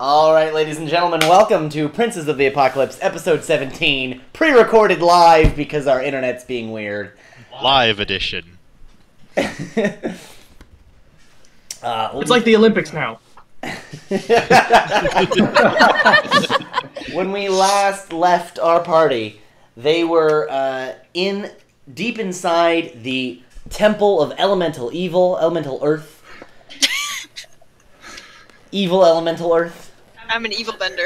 Alright, ladies and gentlemen, welcome to Princes of the Apocalypse, episode 17, pre-recorded live because our internet's being weird. Live edition. It's like the Olympics now. When we last left our party, they were deep inside the Temple of Elemental Evil, Elemental Earth. Evil Elemental Earth. I'm an evil bender.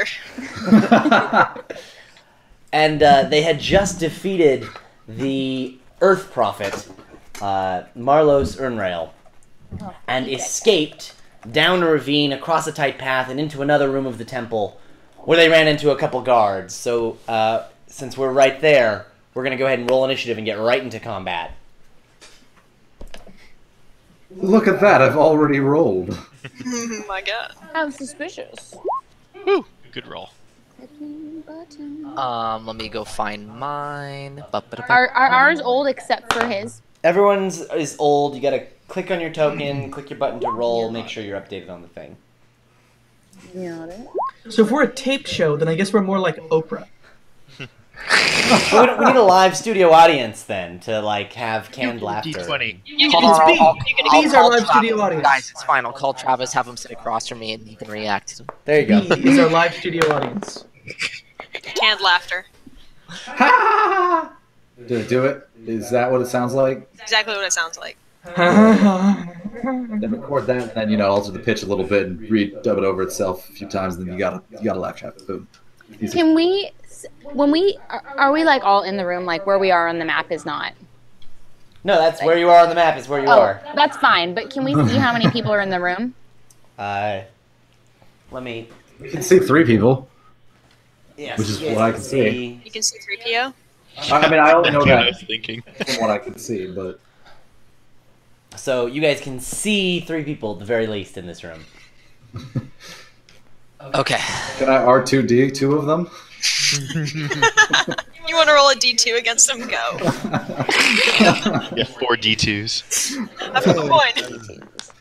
And they had just defeated the Earth Prophet, Marlos Urnrail, and escaped down a ravine, across a tight path, and into another room of the temple, where they ran into a couple guards. So, since we're right there, we're going to go ahead and roll initiative and get right into combat. Look at that, I've already rolled. Oh my god. How suspicious. Woo! Good roll. Let me go find mine. Are ours old except for his? Everyone's is old. You gotta click on your token, click your button to roll, make sure you're updated on the thing. So if we're a tape show, then I guess we're more like Oprah. We need a live studio audience then to like have canned laughter. D20. You It's can me. I'll He's call our live studio audience. Guys, it's fine. I'll call Travis, have him sit across from me, and he can react. There you go. He is our live studio audience. canned laughter. Did it do it? Is that what it sounds like? Exactly what it sounds like. Then record that, and then alter the pitch a little bit and dub it over itself a few times, and then you gotta laugh track. Boom. Easy. Can we, when we, are we like all in the room, like where we are on the map is not? No, that's where you are on the map, is where you are. That's fine, but can we see how many people are in the room? Let me... You can see 3 people, Yes, which is you guys what I can see. You can see 3PO. I mean, I only know That's what I that was thinking. from what I can see, but... So you guys can see 3 people at the very least in this room. Okay. Can I R2D 2 of them? You want to roll a D2 against them? Go. Yeah, 4 D2s. That's the point.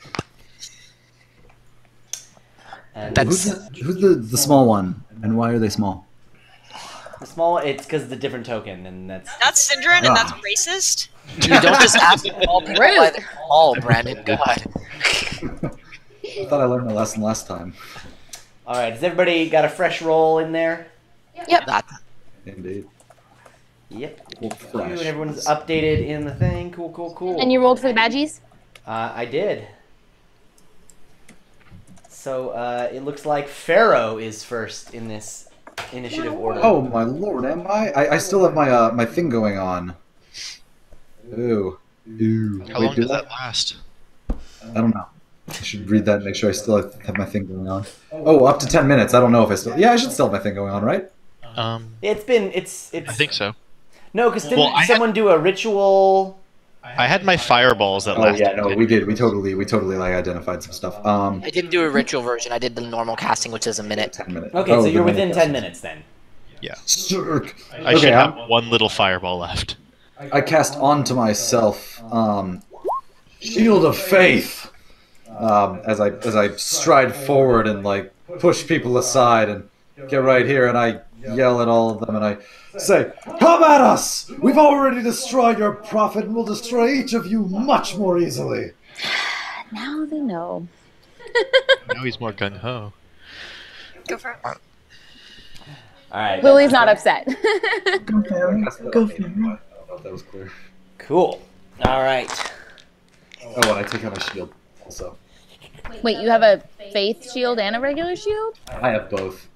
And That's Who's the small one, and why are they small? the small, it's because of the different token, and that's... That's Syndrin, and that's racist. you don't just ask all people why they're small, Brandon. God. I thought I learned my lesson last time. Alright, has everybody got a fresh roll in there? Yep. That. Indeed. Yep. Well, fresh. And everyone's updated in the thing. Cool, cool, cool. And you rolled for the badgies? I did. So, it looks like Pharaoh is first in this initiative order. Oh my lord, am I? I still have my my thing going on. Ooh. Ooh. How Wait, long do does I? that last? I don't know. I should read that and make sure I still have my thing going on. Oh, up to 10 minutes. I don't know if I still... Yeah, I should still have my thing going on, right? It's... I think so. No, because didn't Well, I had- someone do a ritual... I had my fireballs that Oh lasted. yeah, no, we did. We totally like identified some stuff. I didn't do a ritual version. I did the normal casting, which is a minute. 10 minutes. Okay, Oh, so the you're within minute 10 minutes then. Yeah. Circ. I should Okay, have one little fireball left. I cast onto myself Shield of Faith as I stride forward and like push people aside and get right here, and I yell at all of them and I say, "Come at us! We've already destroyed your prophet, and we'll destroy each of you much more easily." Now they know. Now he's more gung ho. Go for it. Alright. Lily's not upset. Go Pharaoh. Go Pharaoh. I don't know if that was clear. Cool. Alright. Oh, and I take out my shield also. Wait, you have a faith shield and a regular shield? I have both.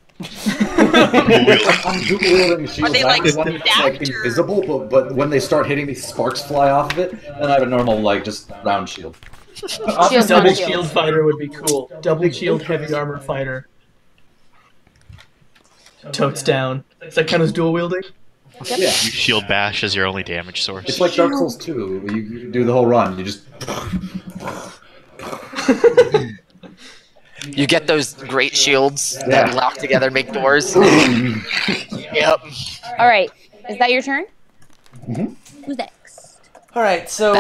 I'm dual-wielding shields. Are they, I have like, one that's like stacked, or- invisible, but when they start hitting me, sparks fly off of it, and I have a normal, like, just round shield. Shield, Double not shield fighter would be cool. Double shield heavy armor fighter. Totes down. Does that count as dual wielding? Yeah. You shield bash as your only damage source. It's like Dark Souls 2. You do the whole run. You just... You get those great shields Yeah. that lock together and make doors. Yep. All right. Is that your turn? Mhm. Who's next? Alright, so,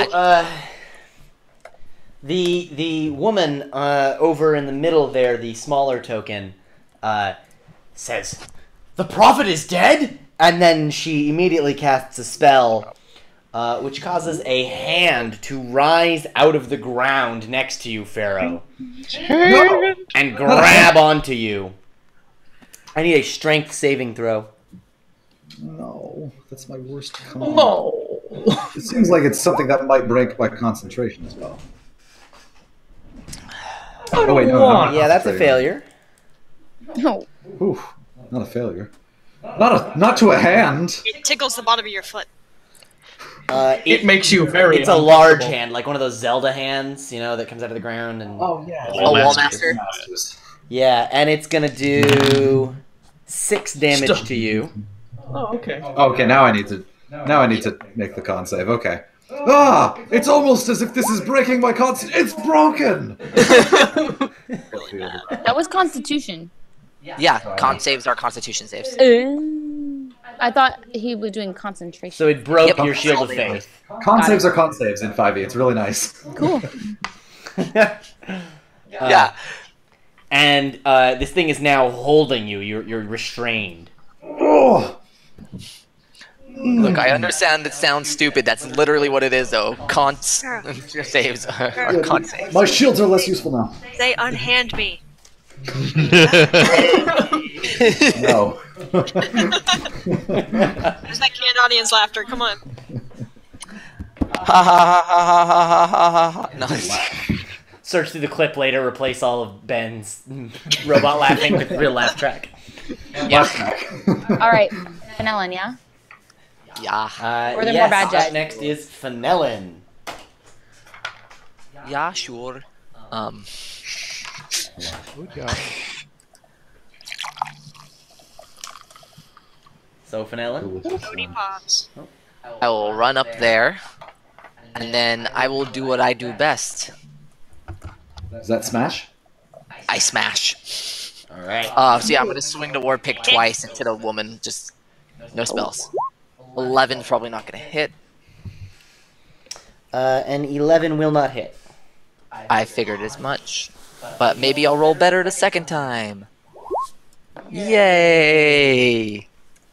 the woman over in the middle there, the smaller token, says, "The prophet is dead!" And then she immediately casts a spell, which causes a hand to rise out of the ground next to you, Pharaoh, No. and grab onto you. I need a strength saving throw. No, that's my worst con. No. It seems like it's something that might break my concentration as well. Oh wait, no, want- not Yeah, that's a concentrating. failure. No. Oof, not a failure. Not to a hand. It tickles the bottom of your foot. It makes you very. It's a large uncomfortable. hand, like one of those Zelda hands, you know, that comes out of the ground. And Oh yeah. A wall master. yeah, and it's gonna do 6 damage Stop. to you. Oh, okay. Okay, now I need to make the con save. Okay. Ah! It's almost as if this is breaking my It's broken. That was Constitution. Yeah, con saves are Constitution saves. I thought he was doing concentration. So it broke Yep. your shield of faith. Con saves are con saves in 5e. It's really nice. Cool. Yeah. And this thing is now holding you. You're restrained. Oh. Look, I understand it sounds stupid. That's literally what it is, though. Con saves are con saves. My shields are less useful now. They unhand me. No. There's that canned audience laughter. Come on. Ha ha ha ha ha ha ha ha. Nice. Search through the clip later. Replace all of Ben's robot laughing with real laugh track. All right, Fenelon, yeah? Yeah. Or there Yes, more bad up jets? next is Fenelon. Yeah, sure. So Fenelon. Booty pops. I will run up there, and then I will do what I do best. Is that smash? I smash. All right. So yeah, I'm gonna swing the war pick twice into the woman. Just no spells. 11's probably not gonna hit. And 11 will not hit. I figured as much, but maybe I'll roll better the second time. Yay!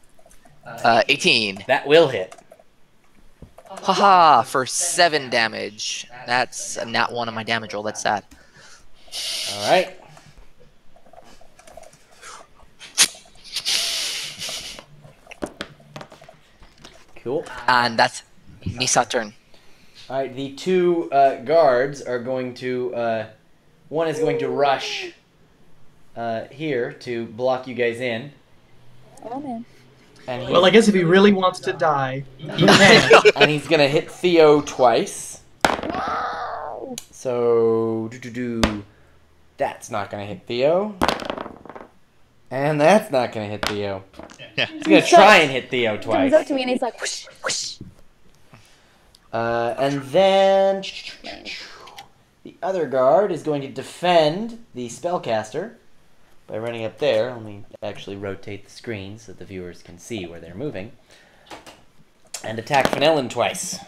18. That will hit. Haha, for 7 damage. That's a nat 1 on my damage roll. That's sad. All right. Cool. And that's Misa turn. All right. The 2 guards are going to. One is going to rush here to block you guys in. Oh, man. And he, Well, I guess if he really wants to die, he can. and he's gonna hit Theo twice. So that's not gonna hit Theo. And that's not gonna hit Theo. Yeah. He's gonna try and hit Theo Comes twice. up to me and he's like, whoosh, whoosh. And then the other guard is going to defend the spellcaster by running up there. Let me actually rotate the screen so the viewers can see where they're moving. And attack Fenelon twice.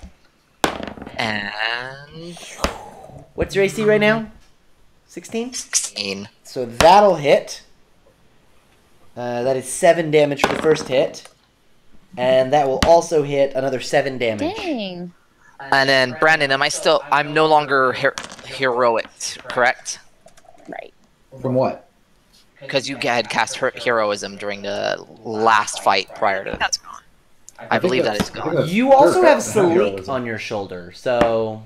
And What's your AC right now? 16? 16. So that'll hit. That is 7 damage for the first hit. And that will also hit another 7 damage. Dang. And then Brandon, I'm no longer heroic, correct? Right. From what? Because you had cast heroism during the last fight prior to. That's gone. I believe that is gone. You also have Salleek heroism. on your shoulder, so...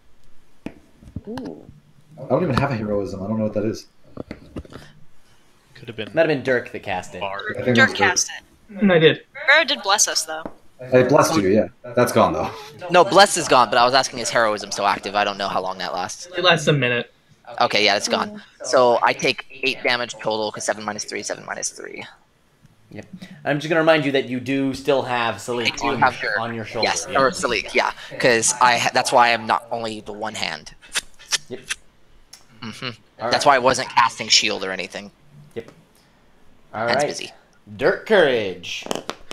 Ooh. I don't even have a heroism. I don't know what that is. Could have been Might have been Dirk that cast it. Bard. I think Dirk that's cast it. And I did. Vera did bless us, though. I blessed you, yeah. That's gone, though. No, Bless is gone, but I was asking is heroism still active? I don't know how long that lasts. It lasts a minute. Okay, yeah, it's gone. So I take 8 damage total, because 7 minus 3, 7 minus 3. Yep. I'm just going to remind you that you do still have I Salleek do on, have your, on your shoulder. yes, or Salleek, yeah, because that's why I'm not only the one hand. Yep. Hmm. All That's right. why I wasn't casting shield or anything. Yep. All That's right. busy. Dirk Courage.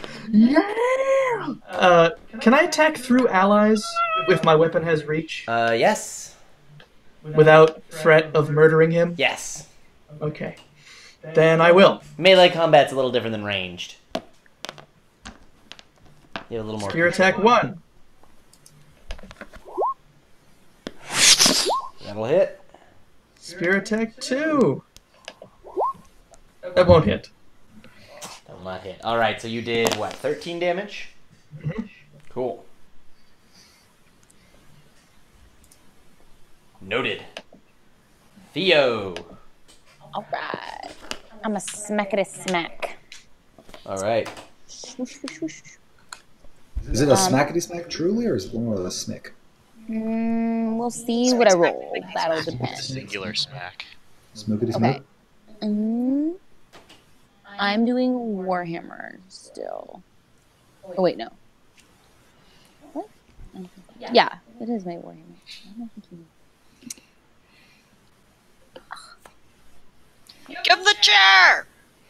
Can I attack through allies if my weapon has reach Yes. without threat of murdering him? Yes. Okay. Then I will. Melee combat's a little different than ranged. You have a little more. Spear attack 1. That'll hit. Spear attack 2. That won't hit. That will not hit. Alright, so you did, what, 13 damage? Mhm. Cool. Noted. Theo. Alright. I'm a smackety smack. Alright. Swoosh, swoosh, swoosh. Is it a smackety smack truly, or is it more of a smick? We'll see what I roll. That'll depend. Singular smack. Smookity smoke? Okay. Mm, I'm doing Warhammer still. Oh, wait, no. What? Yeah, it is my Warhammer. I don't think you... Give him the chair!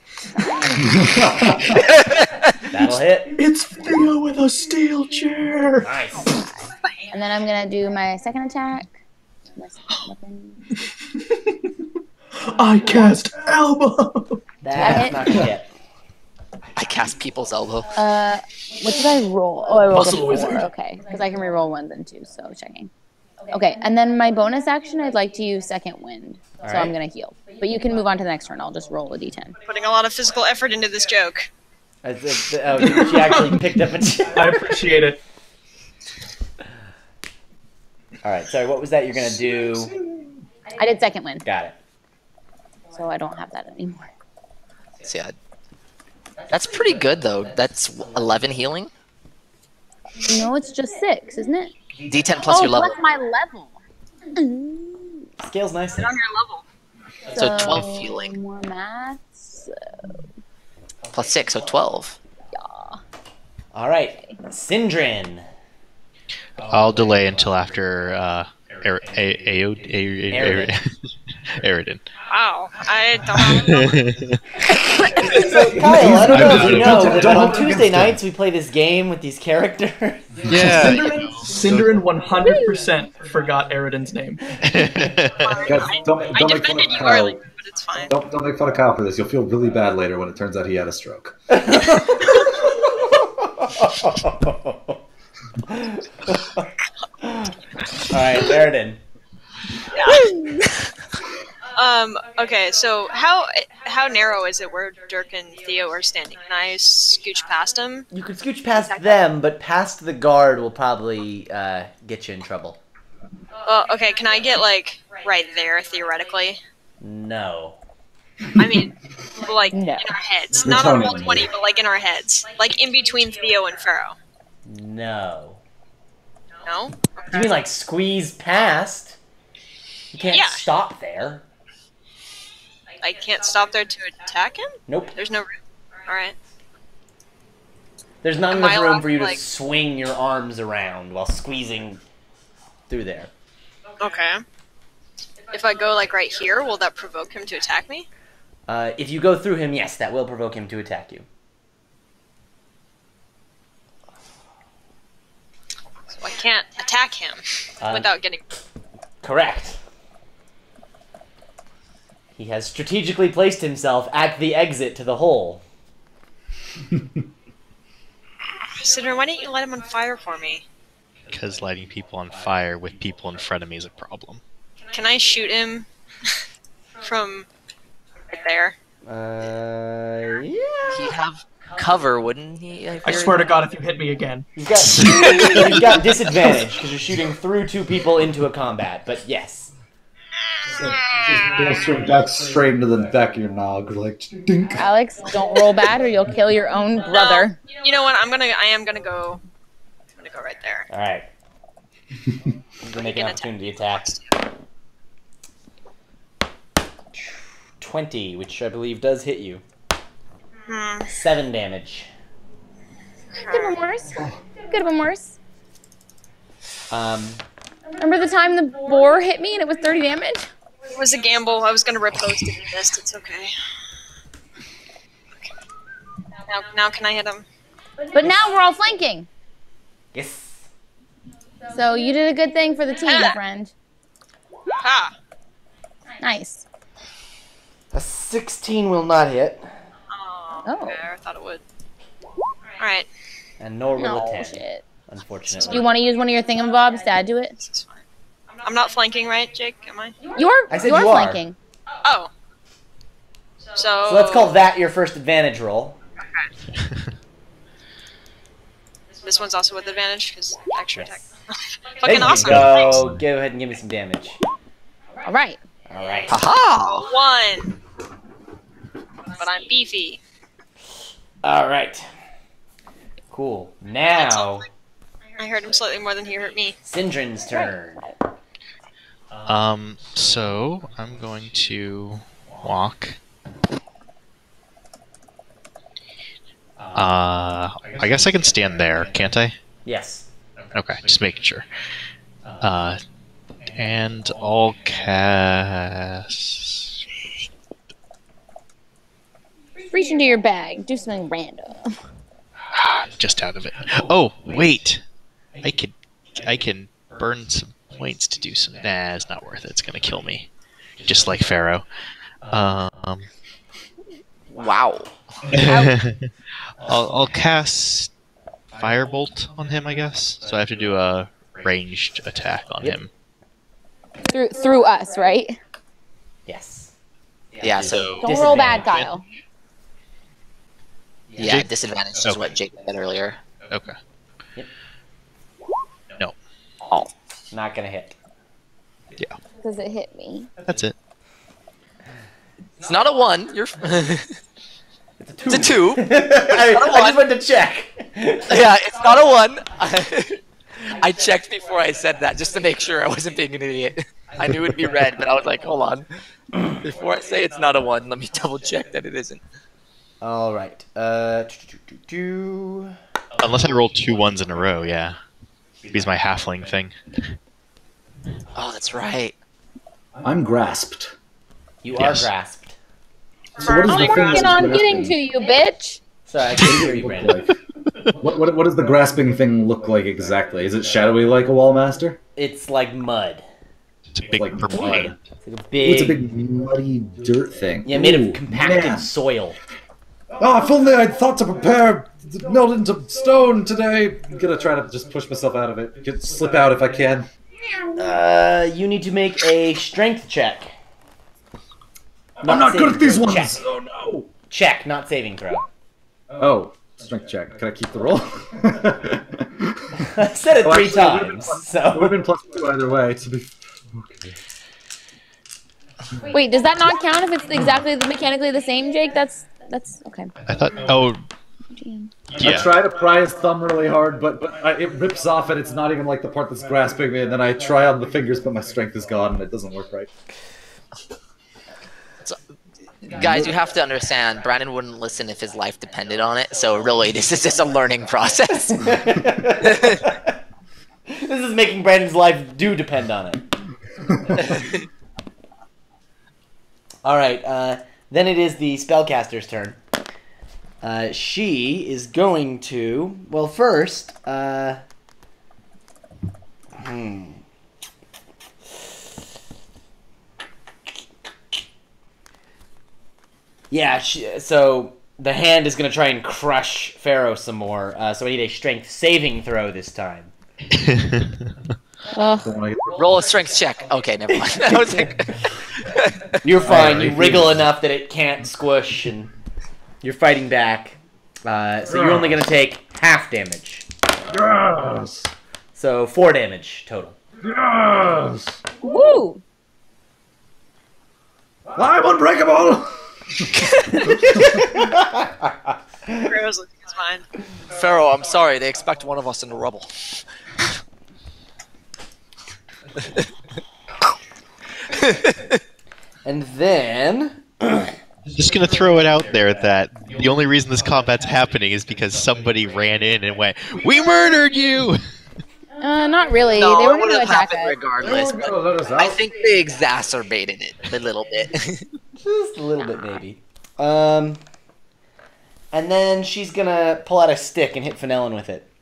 That'll hit. It's Theo with a steel chair! Nice. And then I'm gonna do my second attack. My second weapon. I cast elbow! That's hit. not gonna hit. I cast people's elbow. What did I roll? Oh, I rolled Muscle a 4. wizard. Okay, because I can reroll 1 then 2, so checking. Okay, and then my bonus action, I'd like to use second wind. So Alright. I'm gonna heal. But you can move on to the next turn. I'll just roll a d10. Putting a lot of physical effort into this joke. Oh, she actually picked up a chair. I appreciate it. Alright, sorry, what was that you're gonna do? I did second wind, Got it. so I don't have that anymore. So yeah, that's pretty good though. That's 11 healing. No, it's just 6, isn't it? D10 plus your level. Plus my level. Scale's nice. Get on your level. So 12 healing. More maths. Plus 6, so 12. Yeah. Alright, Sindrin. I'll delay until after Aridin. Wow, I don't know. So, Kyle, I don't know if you know, Don't- but don't on hold it Tuesday against nights we play this game with these characters. Yeah. Cinderin 100% forgot Eridan's name. Guys, don't I make fun defended of you Kyle. early, but it's fine. Don't make fun of Kyle for this. You'll feel really bad later when it turns out he had a stroke. Alright, Aridin. Okay, so how narrow is it where Dirk and Theo are standing? Can I scooch past them? You could scooch past them, but past the guard will probably get you in trouble. Okay, can I get, like, right there, theoretically? No. I mean, like, No. in our heads. You're Not on telling me. Roll20, but, like, in our heads. Like, in between Theo and Pharaoh. No. No? You mean like squeeze past? You can't Yeah. stop there. I can't stop there to attack him? Nope. There's no room. Alright. There's not Am I enough room allowed for you to, to like- swing your arms around while squeezing through there. Okay. If I go, like, right here, will that provoke him to attack me? If you go through him, yes, that will provoke him to attack you. So I can't attack him without getting... Correct. He has strategically placed himself at the exit to the hole. Sidra, why didn't you light him on fire for me? Because lighting people on fire with people in front of me is a problem. Can I shoot him from right there? Yeah. He'd have cover, wouldn't he? I swear to God, if you hit me again. You've got disadvantage because you're shooting through two people into a combat, but yes. Just go back straight into the back of your nog, like dink. Alex, don't roll bad or you'll kill your own brother. No, you know what? I am gonna go right there. Alright. You can make an opportunity attack. 20, which I believe does hit you. 7 damage. Could have been worse. Could have been worse. Um, Remember the time the boar hit me and it was 30 damage? It was a gamble. I was gonna riposte if he missed. It's okay. Now can I hit him? But now we're all flanking. yes. So you did a good thing for the team, friend. Ha! Nice. A 16 will not hit, Oh, okay, I thought it would. Alright, and nor will No a 10, shit. unfortunately. Do you want to use one of your thingamabobs to add to it? this is fine. I'm not flanking, right, Jake? Am I? I said You are you are. flanking. Oh. So So let's call that your first advantage roll. This one's also with advantage, because extra attack. Yes. Fucking There awesome. you go. Go ahead and give me some damage. All right. All right. Haha! 1. But I'm beefy. All right. Cool. Now, I hurt him slightly more than he hurt me. Sindrin's turn. So I'm going to walk. I guess I can stand there, can't I? Yes. Okay, just making sure. And I'll cast. Reach into your bag. Do something random. Just out of it. Oh, wait! I can burn some points to do some. Nah, it's not worth it. It's gonna kill me. Just like Pharaoh. Wow. I'll cast Firebolt on him, I guess. So I have to do a ranged attack on him. Through us, right? Yes. Yeah, so Don't roll bad, Kyle. yeah, Jake? disadvantage is Okay. what Jake said earlier. Okay. Yep. No. Oh. Not gonna hit. Yeah. Because it hit me. That's it. It's not a 1. You're. It's a 2. It's a 2. I just went to check. Yeah, it's not a 1. I checked before I said that just to make sure I wasn't being an idiot. I knew it'd be red, but I was like, hold on. Before I say it's not a 1, let me double check that it isn't. All right. Unless I roll 2 1s in a row, yeah. He's my halfling thing. Oh, that's right. I'm grasped. You Yes. are grasped. So what is I'm the thing working that's on getting grasping to you, bitch. Sorry, I couldn't hear you, look Brandon. like? What does the grasping thing look like exactly? Is it shadowy like a wall master? It's like mud. It's a big Like purple mud. hand. It's like a Ooh, big, it's a big muddy dirt thing. yeah, made Ooh, of compacted man. soil. Oh, if only I'd thought to prepare to melt into stone today. I'm gonna try to just push myself out of it. Slip out if I can. You need to make a strength check. I'm not good at these saving ones! throw. Oh no! Check, not saving throw. Oh, strength check. Can I keep the roll? I said it Oh, 3 actually, times, It would so... have been +2 either way. To be... Okay. Wait, does that not count if it's exactly mechanically the same, Jake? That's okay. I thought. Oh, GM. I yeah. try to pry his thumb really hard, but it rips off and it's not even like the part that's grasping me, and then I try on the fingers, but my strength is gone and it doesn't work right. Guys, you have to understand, Brandon wouldn't listen if his life depended on it, so really, this is just a learning process. This is making Brandon's life do depend on it. Alright, then it is the spellcaster's turn. She is going to... Well, first, Yeah, so the hand is going to try and crush Pharaoh some more, so I need a strength saving throw this time. Ugh. Don't wanna get- Roll a strength check. Okay, never mind. I was like, You're fine, you Alright. wriggle enough that it can't squish, and you're fighting back. So you're only going to take half damage. Yes! So 4 damage total. Yes! Woo! I'm unbreakable! Pharaoh's losing his mind. Pharaoh, I'm sorry. They expect one of us in the rubble. And then... Just gonna throw it out there that the only reason this combat's happening is because somebody ran in and went, "We murdered you!" Not really. No, They were it going would to have attack happened us. regardless. But Let us I out. think they exacerbated it a little bit. Just a little bit, maybe. And then she's gonna pull out a stick and hit Fenelon with it.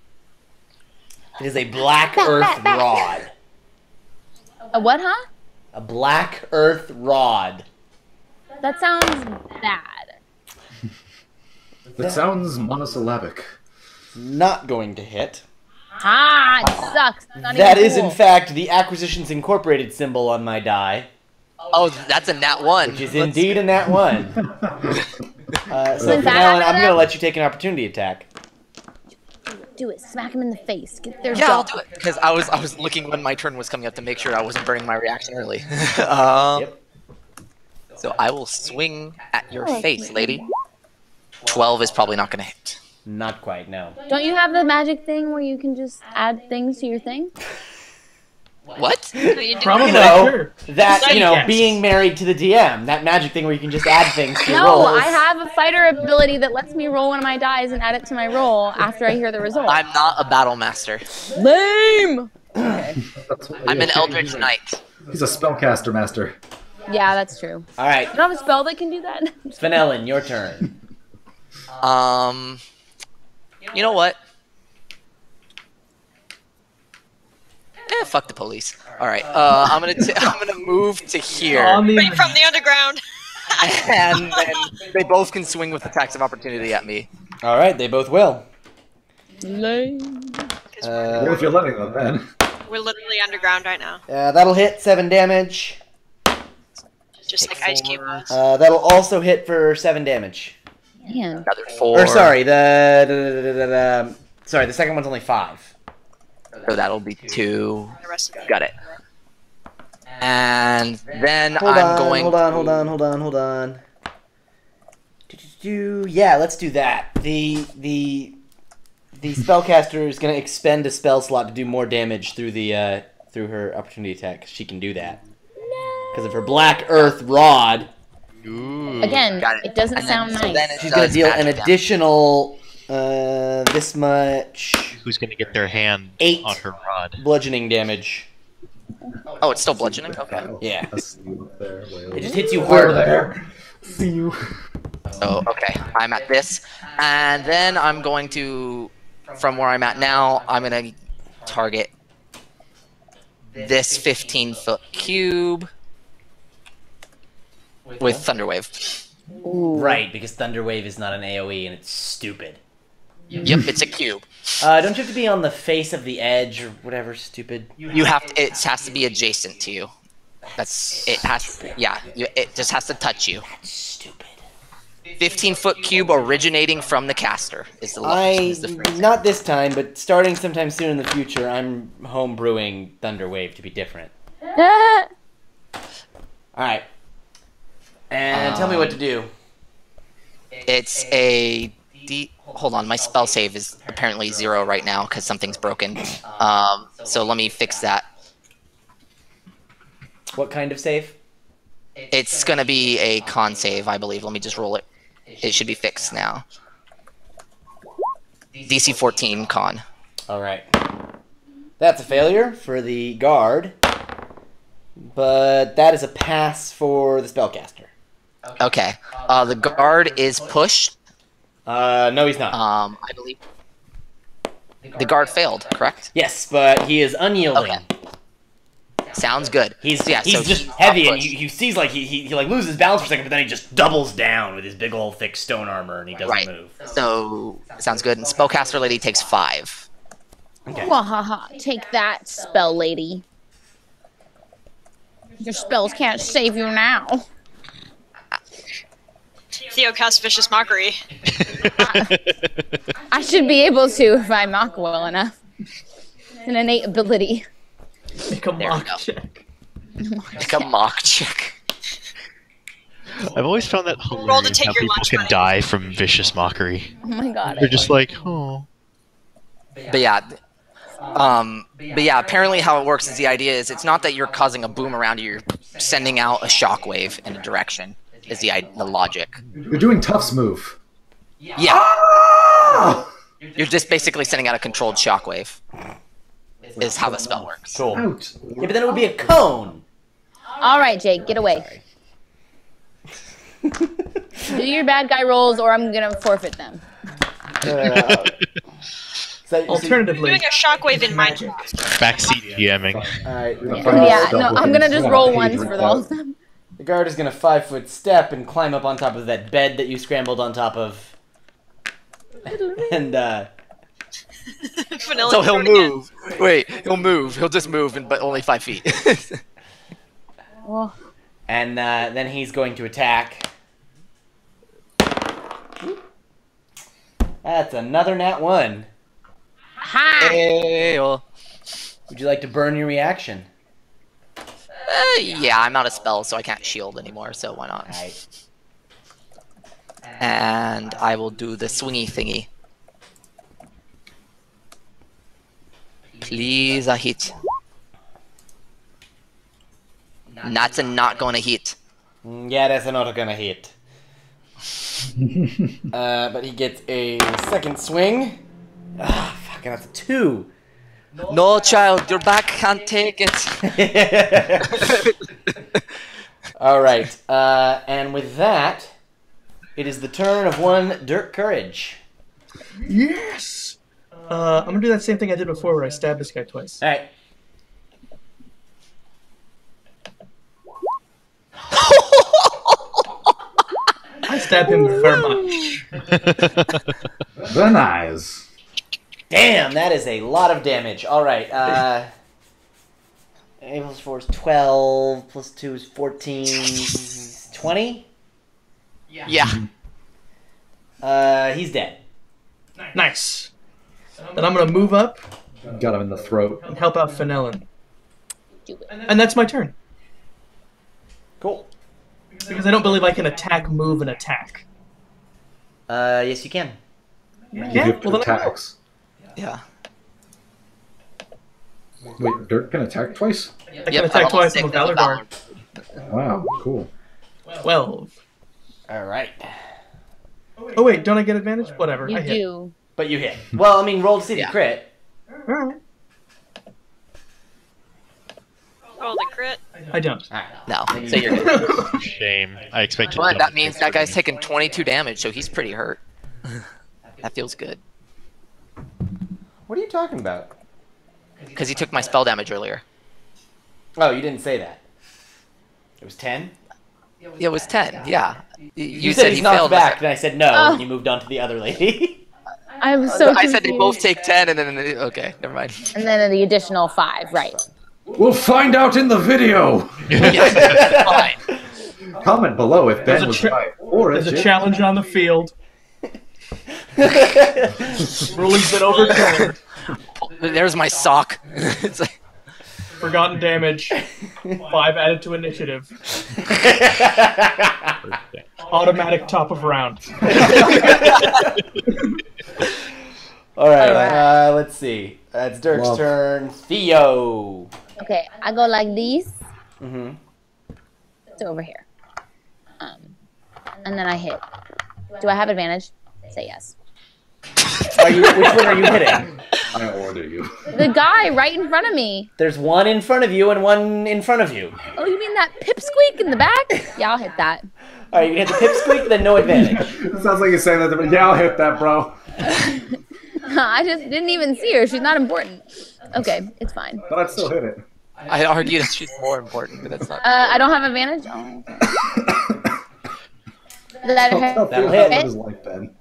It is a black earth rod. A what, huh? A black earth rod. That sounds bad. That sounds monosyllabic. Not going to hit. Ah, it sucks. It's not That even is, cool. in fact, the Acquisitions Incorporated symbol on my die, Oh, that's a nat 1. which is indeed a nat 1. So, Since I Alan, have I'm it going to up- let you take an opportunity attack. Do it. Smack him in the face. Get their Yeah, jaw. I'll do it. Because I was looking when my turn was coming up to make sure I wasn't burning my reaction early. Yep. So I will swing at your face, lady. 12 is probably not going to hit. Not quite, no. Don't you have the magic thing where you can just add things to your thing? What? No, you didn't. Probably You know, sure. that, you know, Yes. being married to the DM, that magic thing where you can just add things to your No, rolls. I have a fighter ability that lets me roll one of my dice and add it to my roll after I hear the result. I'm not a battle master. Lame! I'm an Eldritch Knight. He's a spellcaster master. Yeah, that's true. All right, You don't have a spell that can do that? Fenelon, your turn. You know what? Fuck the police. All right. I'm gonna move to here, On the Right from the underground. and then they both can swing with attacks of opportunity at me. All right, they both will. Lame. Well, if you're letting them, then. We're literally underground right now. That'll hit 7 damage. Just like Ice Cube was. That'll also hit for 7 damage. Man. Another 4. Or sorry, the second one's only 5. So that'll be 2. The rest of it. Got it. And then Hold I'm on, going. hold on. Yeah, let's do that. The spellcaster is going to expend a spell slot to do more damage through the through her opportunity attack. 'Cause she can do that because of her black earth rod. Ooh. Again, Got it doesn't And sound then- so nice. then it She's going to does deal an magic damage. additional this much Who's gonna get their hand 8 on her rod? bludgeoning damage. Oh, it's still bludgeoning. Okay. Yeah, I see you up there. it just hits you We're harder. there. See you. So okay, I'm at this, and then I'm going to, from where I'm at now, I'm gonna target this 15-foot cube with Thunderwave. Ooh. Right, because Thunderwave is not an AoE and it's stupid. Yep, it's a cube. Don't you have to be on the face of the edge or whatever stupid? You have to, it has to be adjacent to you. That's it has. Yeah, it just has to touch you. Stupid. 15-foot cube originating from the caster is the phrase. Not this time, but starting sometime soon in the future, I'm home brewing Thunderwave to be different. Ah! Alright. And tell me what to do. It's a hold on, my spell save is apparently 0 right now because something's broken. So let me fix that. What kind of save? It's gonna be a con save, I believe. Let me just roll it. It should be fixed now. DC 14 con. Alright. That's a failure for the guard. But that is a pass for the spellcaster. Okay. The guard is pushed. No, he's not. I believe the guard failed. Correct. Yes, but he is unyielding. Okay. Sounds good. He's So, yeah, he's so just he's heavy, not and pushed. he sees like he like loses balance for a second, but then he just doubles down with his big old thick stone armor, and he doesn't Right. move. So sounds good. And spellcaster lady takes 5. Okay. Wahaha, take that, spell lady. Your spells can't save you now. Theo casts Vicious Mockery. I should be able to if I mock well enough. It's an innate ability. Make a There we mock go. check. Make a mock check. I've always found that Roll to hilarious take how your people lunch can money. die from vicious mockery. Oh my god. They're just like, oh. But yeah, apparently how it works is the idea is it's not that you're causing a boom around you, you're sending out a shockwave in a direction, is the logic. You're doing Tough's move. Yeah, Ah! you're just basically sending out a controlled shockwave, is how the spell works. Cool. Out. Yeah, but then it would be a cone. Alright, Jake, get away. Do your bad guy rolls or I'm gonna forfeit them. So Alternatively, Doing a shockwave in my magic. Backseat DMing. Alright. Yeah, no, I'm gonna just roll ones for all of them. The guard is gonna 5-foot step and climb up on top of that bed that you scrambled on top of. And Vanilla So he'll throw it again. move. Wait, he'll move. He'll just move, but only 5 feet. Well, and then he's going to attack. That's another nat 1. ha! Hey, well, Would you like to burn your reaction? yeah, I'm out of spells, so I can't shield anymore, so why not? Alright. And I will do the swingy thingy. Please a hit. That's not gonna hit. Yeah, that's not gonna hit. But he gets a second swing. Ah, fucking that's a 2. No, child, your back can't take it. Alright, and with that, it is the turn of one Dirk Courage. Yes! I'm gonna do that same thing I did before where I stabbed this guy twice. Alright. I stabbed him very much. Very nice. Damn, that is a lot of damage. Alright, 8 plus 4 is 12, plus 2 is 14, 20? Yeah. He's dead. Nice. Then I'm gonna move up Got him in the throat. and help out Fenelon. Do it. And that's my turn. Cool. Because I don't believe I can attack, move, and attack. Yes you can. You Yeah, have well, then I will. attacks. Yeah. Wait, Dirk can attack twice? I can attack twice. I'm a Valor Guard. Wow, cool. 12. Alright. Oh wait, don't I get advantage? Whatever, You I hit. do. But you hit. Well, I mean, roll to see the Yeah. crit. Alright. Oh, the crit. I don't. No, so you're good. Shame. I expected. But to that means that guy's taking 22 damage, so he's pretty hurt. That feels good. What are you talking about? Because he took my spell damage earlier. Oh, you didn't say that. It was 10? Yeah, it was 10, yeah. You said he's he knocked failed. back, and I said no, Oh. and you moved on to the other lady. I was so I said they both confused. take 10, and then... Okay, never mind. And then the additional 5, right. We'll find out in the video! Yeah, fine. Comment below if There's Ben a was tra- right. Or if There's a Jim- challenge on the field. Ruling's been overturned. There's my sock. It's like, Forgotten damage. 5 added to initiative. Automatic top of round. Alright, let's see. It's Dirk's Love. turn. Theo. Okay, I go like these. Mm-hmm. It's over here. And then I hit. Do I have advantage? Say yes. Which one are you hitting? I order you. The guy right in front of me. There's one in front of you and one in front of you. Oh, you mean that pipsqueak in the back? Yeah, I'll hit that. Alright, you hit the pipsqueak, then no advantage. It sounds like you're saying that to me. Yeah, I'll hit that, bro. I just didn't even see her. She's not important. Okay, it's fine. But I'd still hit it. I argue that she's more important, but that's not... I don't have advantage. Oh, okay. Did that Tell hit? Theo hit. what it's like, Ben.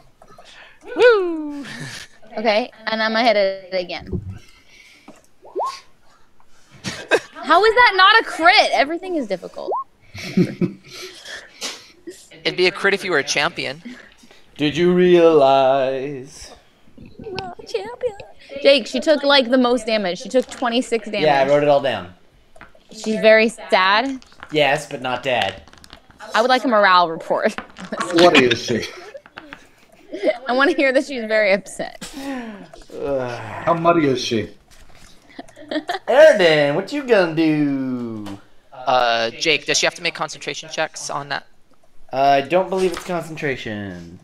Woo! Okay, and I'm gonna hit it again. How is that not a crit? Everything is difficult. It'd be a crit if you were a champion. Did you realize? Champion. Jake, she took like the most damage. She took 26 damage. Yeah, I wrote it all down. She's very sad. Yes, but not dead. I would like a morale report. What is she? I want to hear that she's very upset. How muddy is she? Erden, what you gonna do? Jake, does she have to make concentration checks on that? I don't believe it's concentration.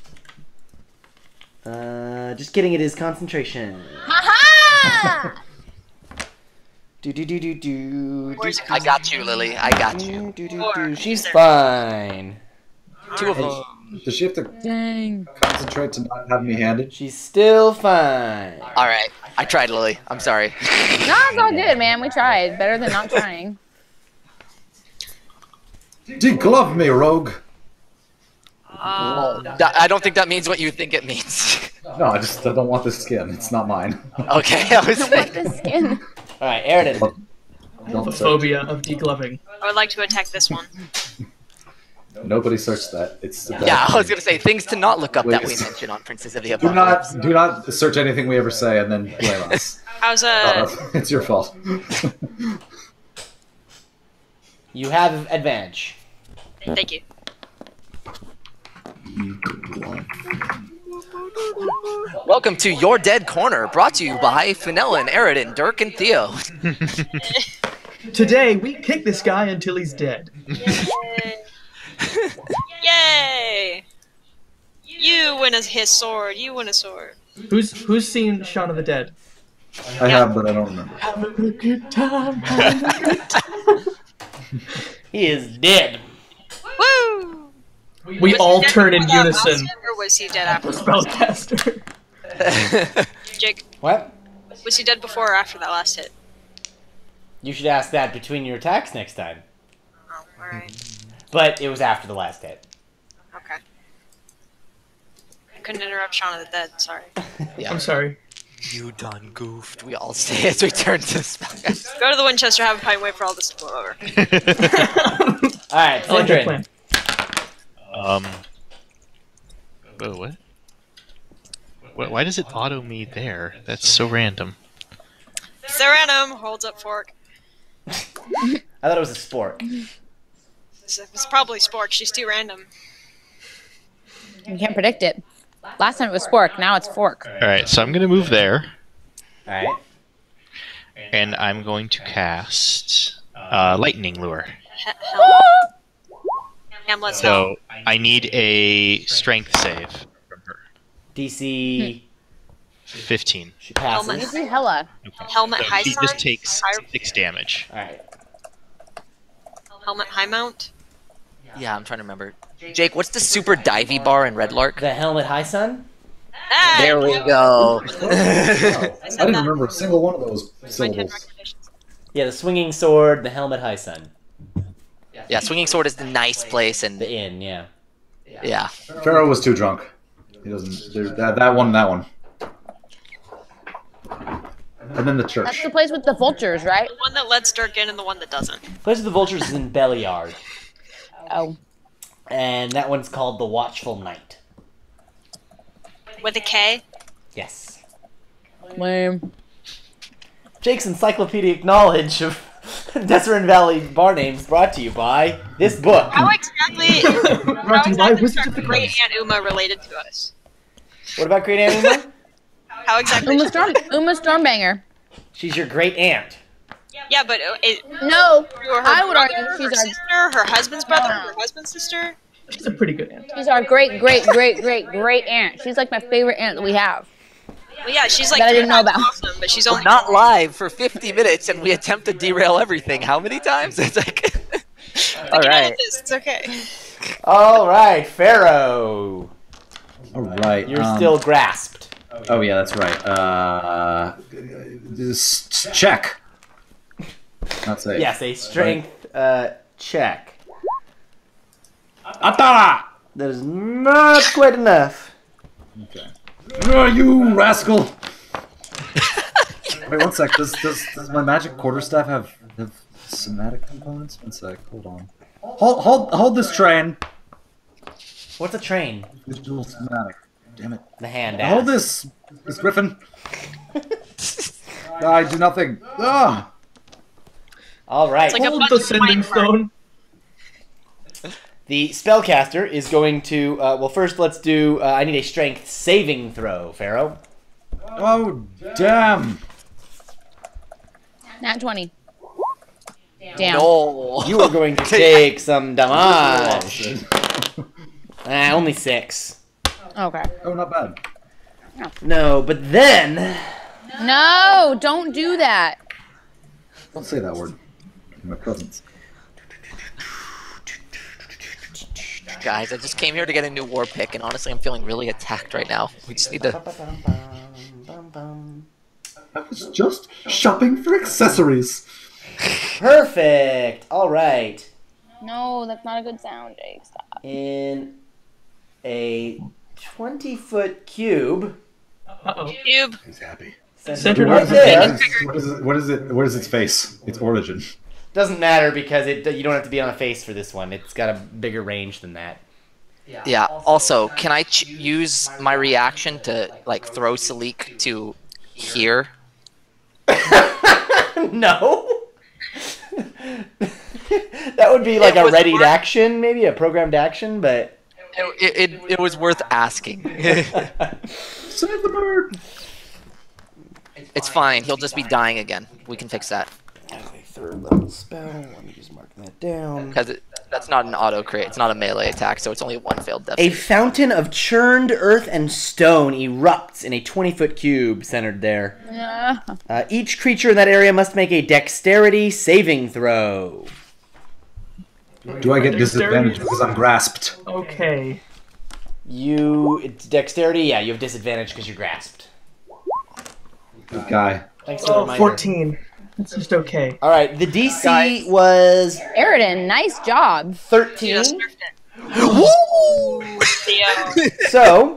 Just kidding, it is concentration. Ha Do do do do do. I got you, Lily. I got you. She's fine. 2 of them. Does she have to Dang. concentrate to not have me handed? She's still fine. All right, I tried, Lily. I'm sorry. No, it's all good, man. We tried. Better than not trying. Deglove me, rogue. I don't think that means what you think it means. No, I don't want this skin. It's not mine. Okay, I was What like, the skin? All right, Aridin. Don't The search. phobia of degloving. I would like to attack this one. Nobody searched that. It's a bad yeah, I was thing. gonna say things to not look up that we Please. mention on Princess of the Do Apocalypse. not search anything we ever say and then blame us. How's It's your fault. You have advantage. Thank you. Welcome to Your Dead Corner, brought to you by Finella, Aridin, Dirk, and Theo. Today, we kick this guy until he's dead. Yay! You win his sword. You win a sword. Who's seen Shaun of the Dead? I have, but I don't remember. Having a good time. He is dead. Woo! We Was all he dead turn in before that last unison. hit, or was he dead after? Spellcaster. Jake, What? was he dead before or after that last hit? You should ask that between your attacks next time. Oh, alright. But it was after the last hit. Okay. I couldn't interrupt Shaun of the Dead, sorry. I'm sorry. You done goofed. We all say as we turn to the spellcaster. Go to the Winchester, have a pint, wait for all this to blow over. All right, I like that Sindrin. plan. Oh, what? Why does it auto me there? That's so random. Serenum holds up fork. I thought it was a spork. It's probably Spork, she's too random. You can't predict it. Last time it was spork. Now it's fork. All right, so I'm gonna move there, All right. and I'm going to cast lightning lure. Hamlet's help. So I need a strength save from her. DC. 15. She Helmet. passes. Easy hella. Helmet So high she sign? just takes High- 6 damage. All right. Helmet high mount? Yeah, I'm trying to remember. Jake, what's the super divey bar in Red Lark? The helmet high sun. Ah, There we go. I didn't remember a single one of those My 10 syllables. recommendations. Yeah, the swinging sword, the helmet high sun, Yeah, Swinging Sword is the nice place, and the inn. Yeah. yeah. Pharaoh was too drunk. He doesn't. That one. And then the That's church. the place with the vultures, right? The one that lets Dirk in and the one that doesn't. Place of the Vultures is in Belliard, Oh. and that one's called the Watchful Knight. With a K? Yes. Lame. Jake's encyclopedic knowledge of Deseret Valley bar names brought to you by this book. How exactly, Brought to you by Wizards of the Great Coast. Aunt Uma related to us? What about Great Aunt Uma? How exactly? Uma Stormbanger. She's your great aunt. Yeah, but No, her I would brother, argue her she's our sister, her husband's brother, her husband's sister. She's a pretty good aunt. she's our great aunt. She's like my favorite aunt that we have. Well, yeah, she's like That I didn't know 3 times about. awesome, but she's only Not live for 50 minutes, and we attempt to derail everything. How many times? It's like. All Get out right. of this, it's okay. All right, Pharaoh. All right. You're still grasped. Oh yeah, that's right. This check. Not safe. Yes, a strength check. Atara! That is not quite enough. Okay. You rascal! Wait, one sec. Does my magic quarterstaff have somatic components? One sec. Hold on. Hold this train. What's a train? Visual somatic. Damn it. The hand. Hold this griffin. I do nothing. Ah! All right. It's like a Hold bunch the of sending fine stone. The spellcaster is going to. Well, first let's do. I need a strength saving throw, Pharaoh. Oh, damn! Nat 20. Damn. No. You are going to take some damage. Only 6. Okay. Oh, not bad. No, but then. No, don't do that. Don't say that word in my presence. Guys, I just came here to get a new war pick, and honestly, I'm feeling really attacked right now. We just need to. I was just shopping for accessories. Perfect. All right. No, that's not a good sound, Jake. Stop. In a 20-foot cube. Uh-oh. Cube. He's happy. Centered right on there. What is its face? Its origin. Doesn't matter because you don't have to be on a face for this one. It's got a bigger range than that. Yeah. Also, can I use my reaction to like throw Salleek to here? No. That would be like a readied action, maybe a programmed action, but It was worth asking. Save the bird. It's fine. He'll just be dying again. We can fix that. Third level spell. Let me just mark that down. Because that's not an auto crit. It's not a melee attack, so it's only one failed death. A fountain of churned earth and stone erupts in a 20-foot cube centered there. Yeah. Each creature in that area must make a dexterity saving throw. Do I get disadvantage because I'm grasped? Okay. It's dexterity? Yeah, you have disadvantage because you're grasped. Good guy. Thanks for the Oh, reminder. 14. It's just okay. All right, the DC Guys. was Aridin, nice job. 13. You just nerfed it. Theo. So,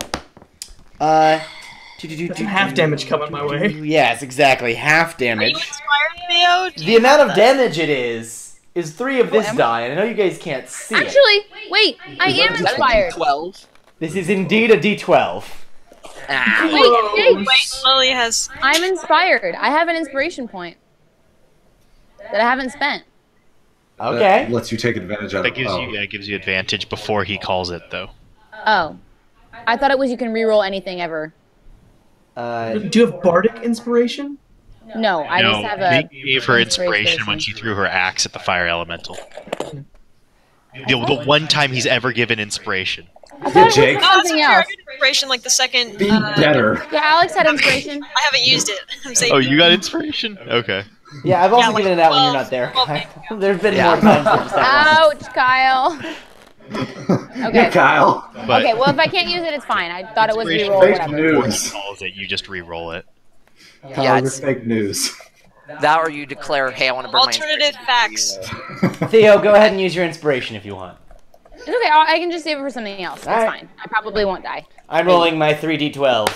Some half damage coming my way. yes, exactly, half Are you damage. inspired, Theo? Do The you amount have of that? damage it is 3 of this am I? die, and I know you guys can't see it. Actually, wait, I am inspired. 12. This is indeed a D12. Ah. Wait, Jake, Wait, Lily has. I'm inspired. I have an inspiration point that I haven't spent. Okay. That lets you take advantage of That it. gives you advantage before he calls it, though. Oh. I thought it was you can reroll anything ever. Do you have bardic inspiration? No, I just have a... he gave her inspiration when she threw her axe at the fire elemental. The one time he's ever given inspiration. I thought it Jake. was No, it's something okay. I else. got inspiration like the second. Be better. Yeah, Alex had inspiration. I haven't used it. I'm saving Oh, you got inspiration? Okay. Yeah, I've also Yeah, like given it out when you're 12, not there. 12. There's been Yeah. more times than just that once. Ouch, Kyle. Yeah, Okay. Kyle. But Okay, well, if I can't use it, it's fine. I thought it was Inspiration reroll, fake whatever. before he news. calls it, you just re-roll it. Kyle, Yeah, you're it's fake news. that or you declare, hey, I want to burn my Alternative facts. Theo, go ahead and use your inspiration if you want. It's okay, I can just save it for something else. That's Alright. fine. I probably won't die. I'm rolling my 3d12.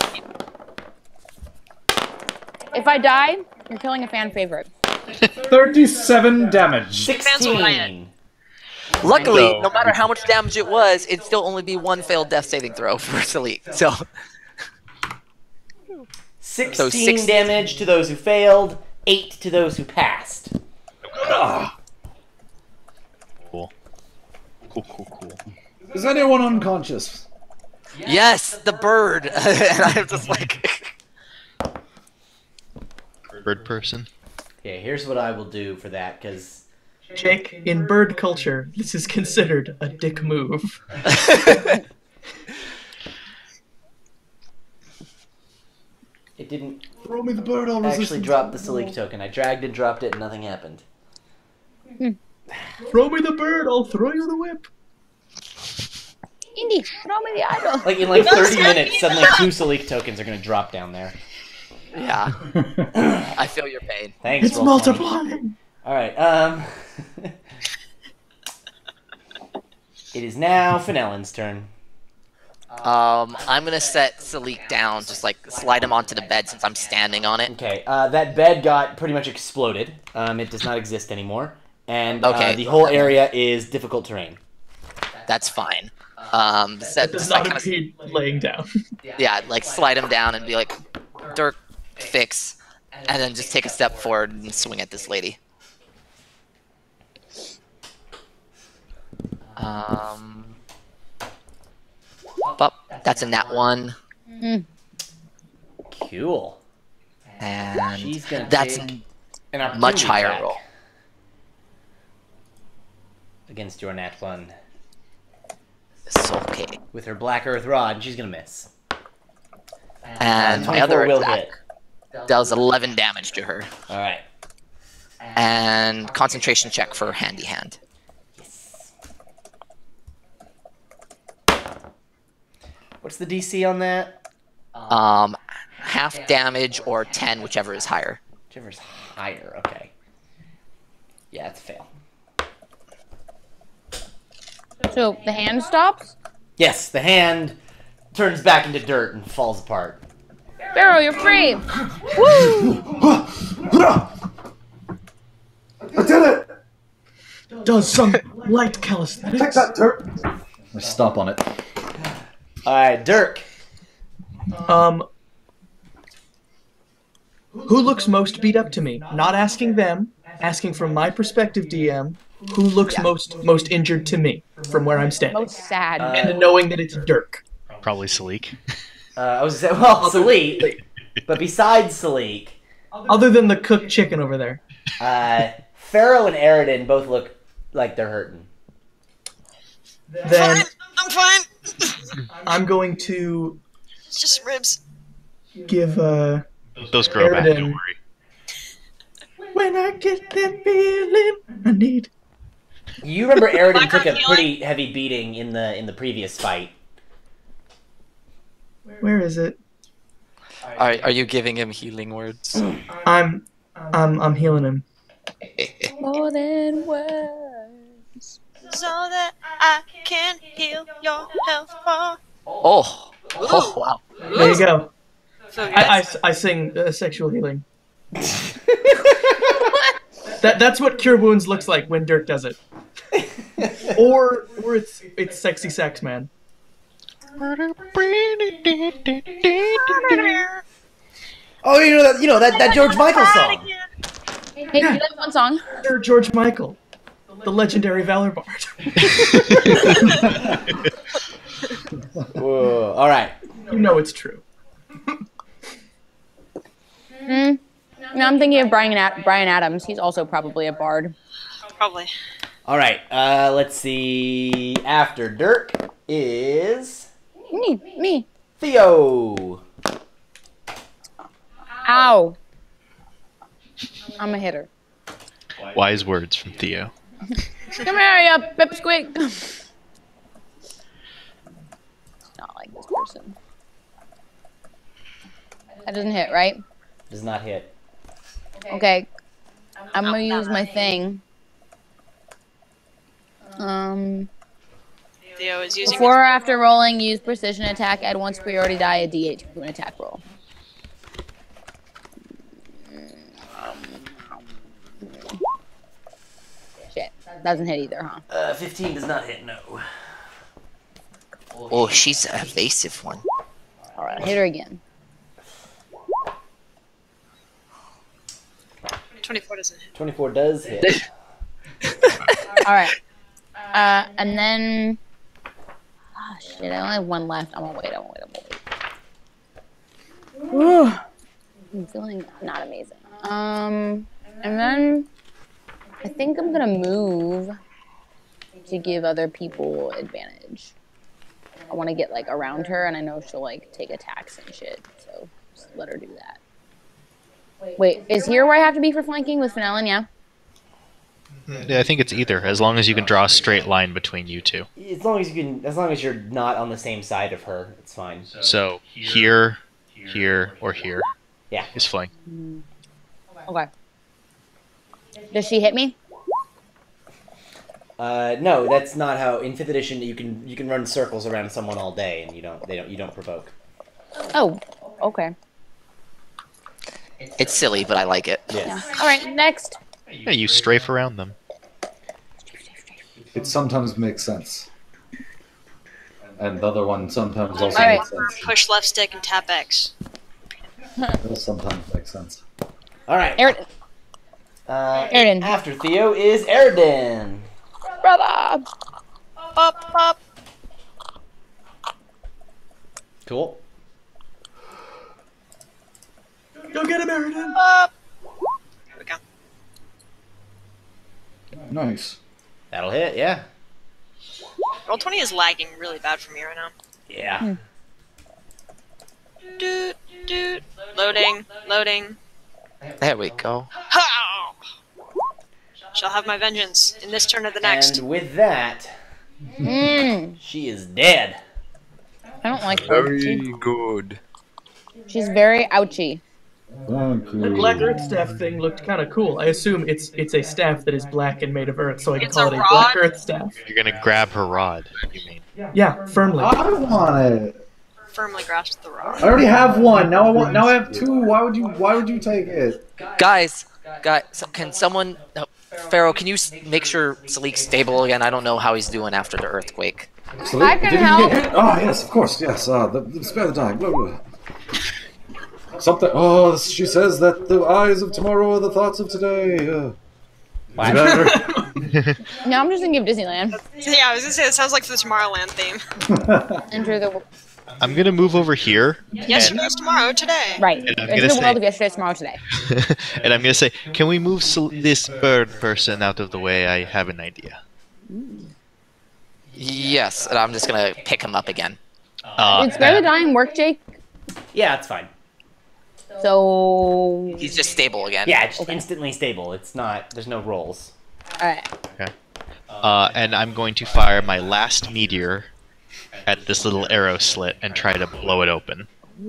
If I die, you're killing a fan favorite. 37 damage. Fans will riot. 16. Luckily, So- no matter how much damage it was, it'd still only be one failed death saving throw for Salleek. So 16 six- damage to those who failed, 8 to those who passed. Cool. Cool. Is anyone unconscious? yes, the bird, and I'm just like, Bird person. Okay, here's what I will do for that, because Jake, in bird culture, this is considered a dick move. it didn't Throw me the bird, I'll actually drop the Salleek token. I dragged and dropped it and nothing happened. Throw me the bird, I'll throw you the whip. Indy, throw me the idol. Like in like 30 minutes, suddenly 2 Salleek tokens are going to drop down there. yeah, I feel your pain. Thanks, It's Roll20. multiplying. Alright, it is now Fenelon's turn. I'm gonna set Salleek down, just like slide him onto the bed since I'm standing on it. Okay, that bed got pretty much exploded. It does not exist anymore. And Okay. the whole area is difficult terrain. That's fine. That Set, does just not like, kinda, impede laying down. yeah, like slide him down and be like, Dirk, fix, and then just take a step forward and swing at this lady. That's a nat 1, Cool. and She's gonna that's take an opportunity much higher attack roll. against your nat 1 So, okay. with her black earth rod, and she's gonna miss. And my 24 other will attack hit. does 11 damage to her. All right. And concentration check for handy hand. What's the DC on that? Half damage or 10, whichever is higher. Whichever's higher. Okay. Yeah, it's a fail. So the hand stops? Yes, the hand turns back into dirt and falls apart. Pharaoh, you're free! I did it! Does some light calisthenics. Take that dirt! I stomp on it. Alright, Dirk. Who looks most beat up to me? Not asking them, asking from my perspective, DM. Who looks most injured to me from where I'm standing? Most sad. And knowing that it's Dirk. Probably Salleek. I was gonna say, well, Salleek. But besides Salleek, Other than the cooked chicken over there. Pharaoh and Aridin both look like they're hurting. Then I'm fine. I'm going to It's just ribs. give Those grow back, Aridin. don't worry. when I get that feeling I need. You remember Aridin took a Healing? pretty heavy beating in the previous fight. Where is it? Are you giving him healing words? I'm healing him. More than words. So that I can heal your health. Oh wow. There you go. So I sing sexual healing. That's what cure wounds looks like when Dirk does it. or it's sexy sex, man. Oh, you know that George Michael song. Hey, do that one song. Sir George Michael, the legendary Valor Bard. Whoa. All right. You know it's true. No, I'm thinking of Brian Adams. He's also probably a bard. Probably. All right. Let's see. After Dirk is Me. Theo. Ow. I'm a hitter. Wise words from Theo. Come here, you pipsqueak. Not like this person. That doesn't hit, right? Does not hit. Okay. I'm gonna use my thing. Theo is using. Before or after rolling, use precision attack. Add one superiority die, a d8 to an attack roll. Shit. Doesn't hit either, huh? 15 does not hit. No. Oh, she's an evasive one. Alright, hit her again. 24 doesn't hit. 24 does hit. Alright. And then... Oh, shit, I only have one left. I'm gonna wait. Whew. I'm feeling not amazing. And then... I think I'm gonna move to give other people advantage. I want to get, like, around her, and I know she'll, like, take attacks and shit. So, just let her do that. Wait, is here where I have to be for flanking with Fenelon? Yeah? Yeah, I think it's either, as long as you can draw a straight line between you two. As long as you're not on the same side of her, it's fine. So, here, or here Yeah. is flank. Okay. Does she hit me? No, that's not how. In 5th edition, you can run circles around someone all day, and you don't provoke. Oh, okay. It's silly, but I like it. Yes. All right, next. Yeah, you strafe around them. It sometimes makes sense. And the other one sometimes also Alright. makes sense. Push left stick and tap X. It'll sometimes make sense. All right. Aridin. Aridin. After Theo is Aridin. Brother! Up. Cool. Go get him, Aridin. Up. There we go. Nice. That'll hit. Yeah. Roll 20 is lagging really bad for me right now. Yeah. Doot. Loading. There we go. Ha! Shall have my vengeance in this turn or the next. And with that, she is dead. I don't like her. Very good. She's very ouchy. That black earth staff thing looked kind of cool. I assume it's a staff that is black and made of earth, so I can It's call a it a black rod? earth staff. You're gonna grab her rod, you mean? Yeah, firmly. I want it. Firmly grasped the rock. I already have one. Now I have two. Why would you take it? Guys, can someone... No, Pharaoh, can you make sure Salleek's stable again? I don't know how he's doing after the earthquake. I can help. Oh yes, of course, yes. Spare the dying. Blah, blah. Something. Oh, she says that the eyes of tomorrow are the thoughts of today. What? No, I'm just thinking of Disneyland. Yeah, I was gonna say it sounds like the Tomorrowland theme. Enter the I'm gonna move over here. Yesterday's tomorrow, today. right. And I'm Into gonna the world say- of yesterday, tomorrow, today. And I'm gonna say, can we move this bird person out of the way? I have an idea. Yes, and I'm just gonna pick him up again. Did Spare the Dying work, Jake? Yeah, it's fine. So. He's just stable again. Yeah, it's instantly stable. It's not. There's no rolls. Alright. Okay. And I'm going to fire my last meteor at this little arrow slit and try to blow it open.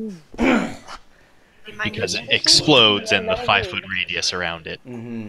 Because it explodes in the 5-foot radius around it. Mm-hmm.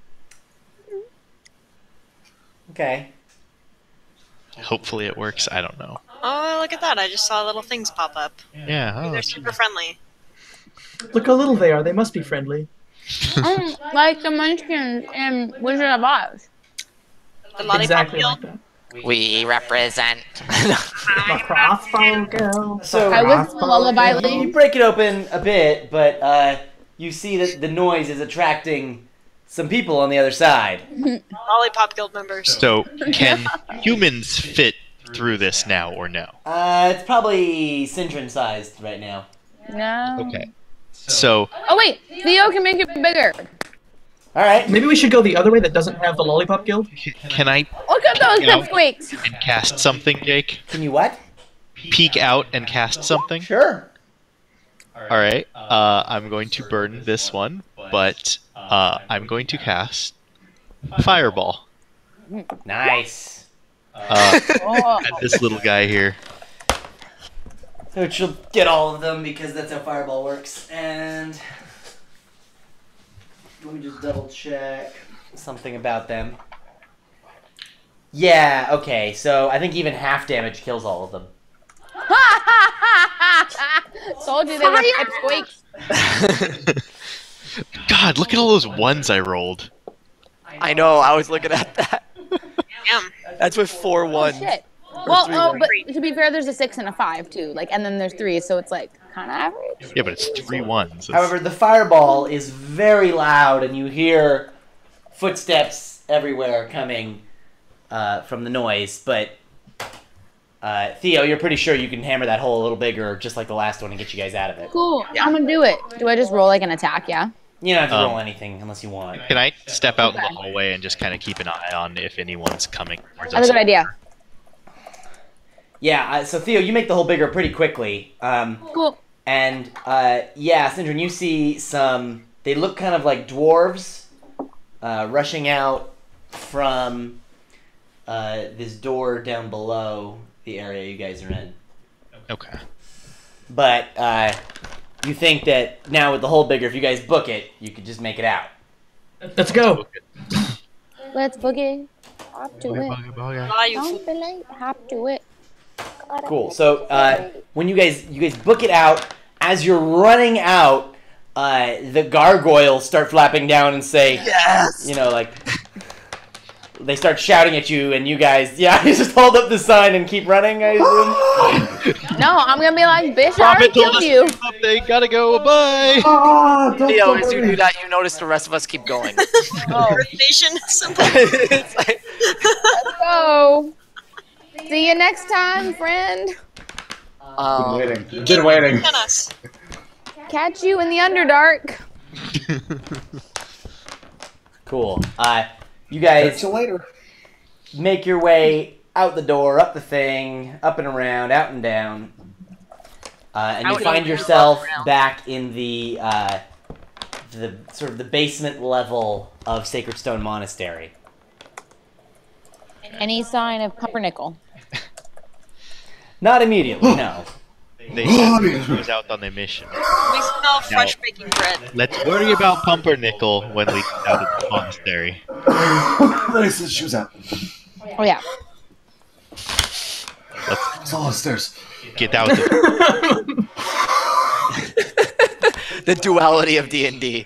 Okay. Hopefully it works. I don't know. Oh, look at that. I just saw little things pop up. Yeah. Oh, They're that's- super friendly. Look how little they are. They must be friendly. Like the Munchkins in Wizard of Oz. The Lollipop Exactly Guild. like that. We represent. My crossbow girl. So I was lullaby you lady. break it open a bit, but you see that the noise is attracting some people on the other side. Lollipop Guild members. So, can humans fit through this now or no? It's probably Syndrome sized right now. No. Okay. So, Oh wait, Theo can make it bigger. All right. Maybe we should go the other way that doesn't have the Lollipop Guild. can I Look at those Yeah. pipsqueaks. and cast something, Jake? Can you what? Peek out and cast something? Sure. Alright, I'm going to burn this one, but I'm going to cast Fireball Nice. Oh. at this little guy here. Which will get all of them because that's how Fireball works. And let me just double check something about them. Yeah, okay, so I think even half damage kills all of them. Told you they were pipsqueaks. God, look at all those ones I rolled. I know. I was looking at that. Damn. That's with 4 Oh ones. shit. Well, three oh, ones. but to be fair, there's a 6 and a 5 too. Like, and then there's 3, so it's like kind of average. Yeah, but it's 3 ones. That's- However, the Fireball is very loud and you hear footsteps everywhere coming from the noise, but Theo, you're pretty sure you can hammer that hole a little bigger just like the last one and get you guys out of it. Cool. I'm gonna do it. Do I just roll like an attack? Yeah. You don't have to roll anything unless you want. Can I step out in the hallway and just kind of keep an eye on if anyone's coming towards That's us? a good idea. Yeah, so Theo, you make the hole bigger pretty quickly. Cool. And, yeah, Syndrome, you see some... They look kind of like dwarves rushing out from this door down below the area you guys are in. Okay. But you think that now with the hole bigger, if you guys book it, you could just make it out. Let's go. Let's boogie. Hop to it. Ah, you fool. Don't be late. Hop to it. Cool. So when you guys book it out, as you're running out, the gargoyles start flapping down and say, Yes. you know, like they start shouting at you, and you guys, yeah, you just hold up the sign and keep running. I assume. No, I'm gonna be like, bitch, I Prophet already told killed us you. something. Gotta go. Bye. Ah, don't Theo, as you worry. do that, you notice the rest of us keep going. Oh, Earth Nation symbol. It's like- let's go. See you next time, friend. Been waiting. On us. Catch you in the Underdark. Cool. You Catch guys you later. make your way out the door, up the thing, up and around, out and down, and you Out find and yourself around. back in the sort of the basement level of Sacred Stone Monastery. Any sign of pumpernickel? Not immediately, no. They was out on their mission. We smell fresh baking bread. Let's worry about Pumpernickel when we get out of the monastery. Let me see the shoes out. Oh yeah. It's all upstairs. Get out the The duality of D&D.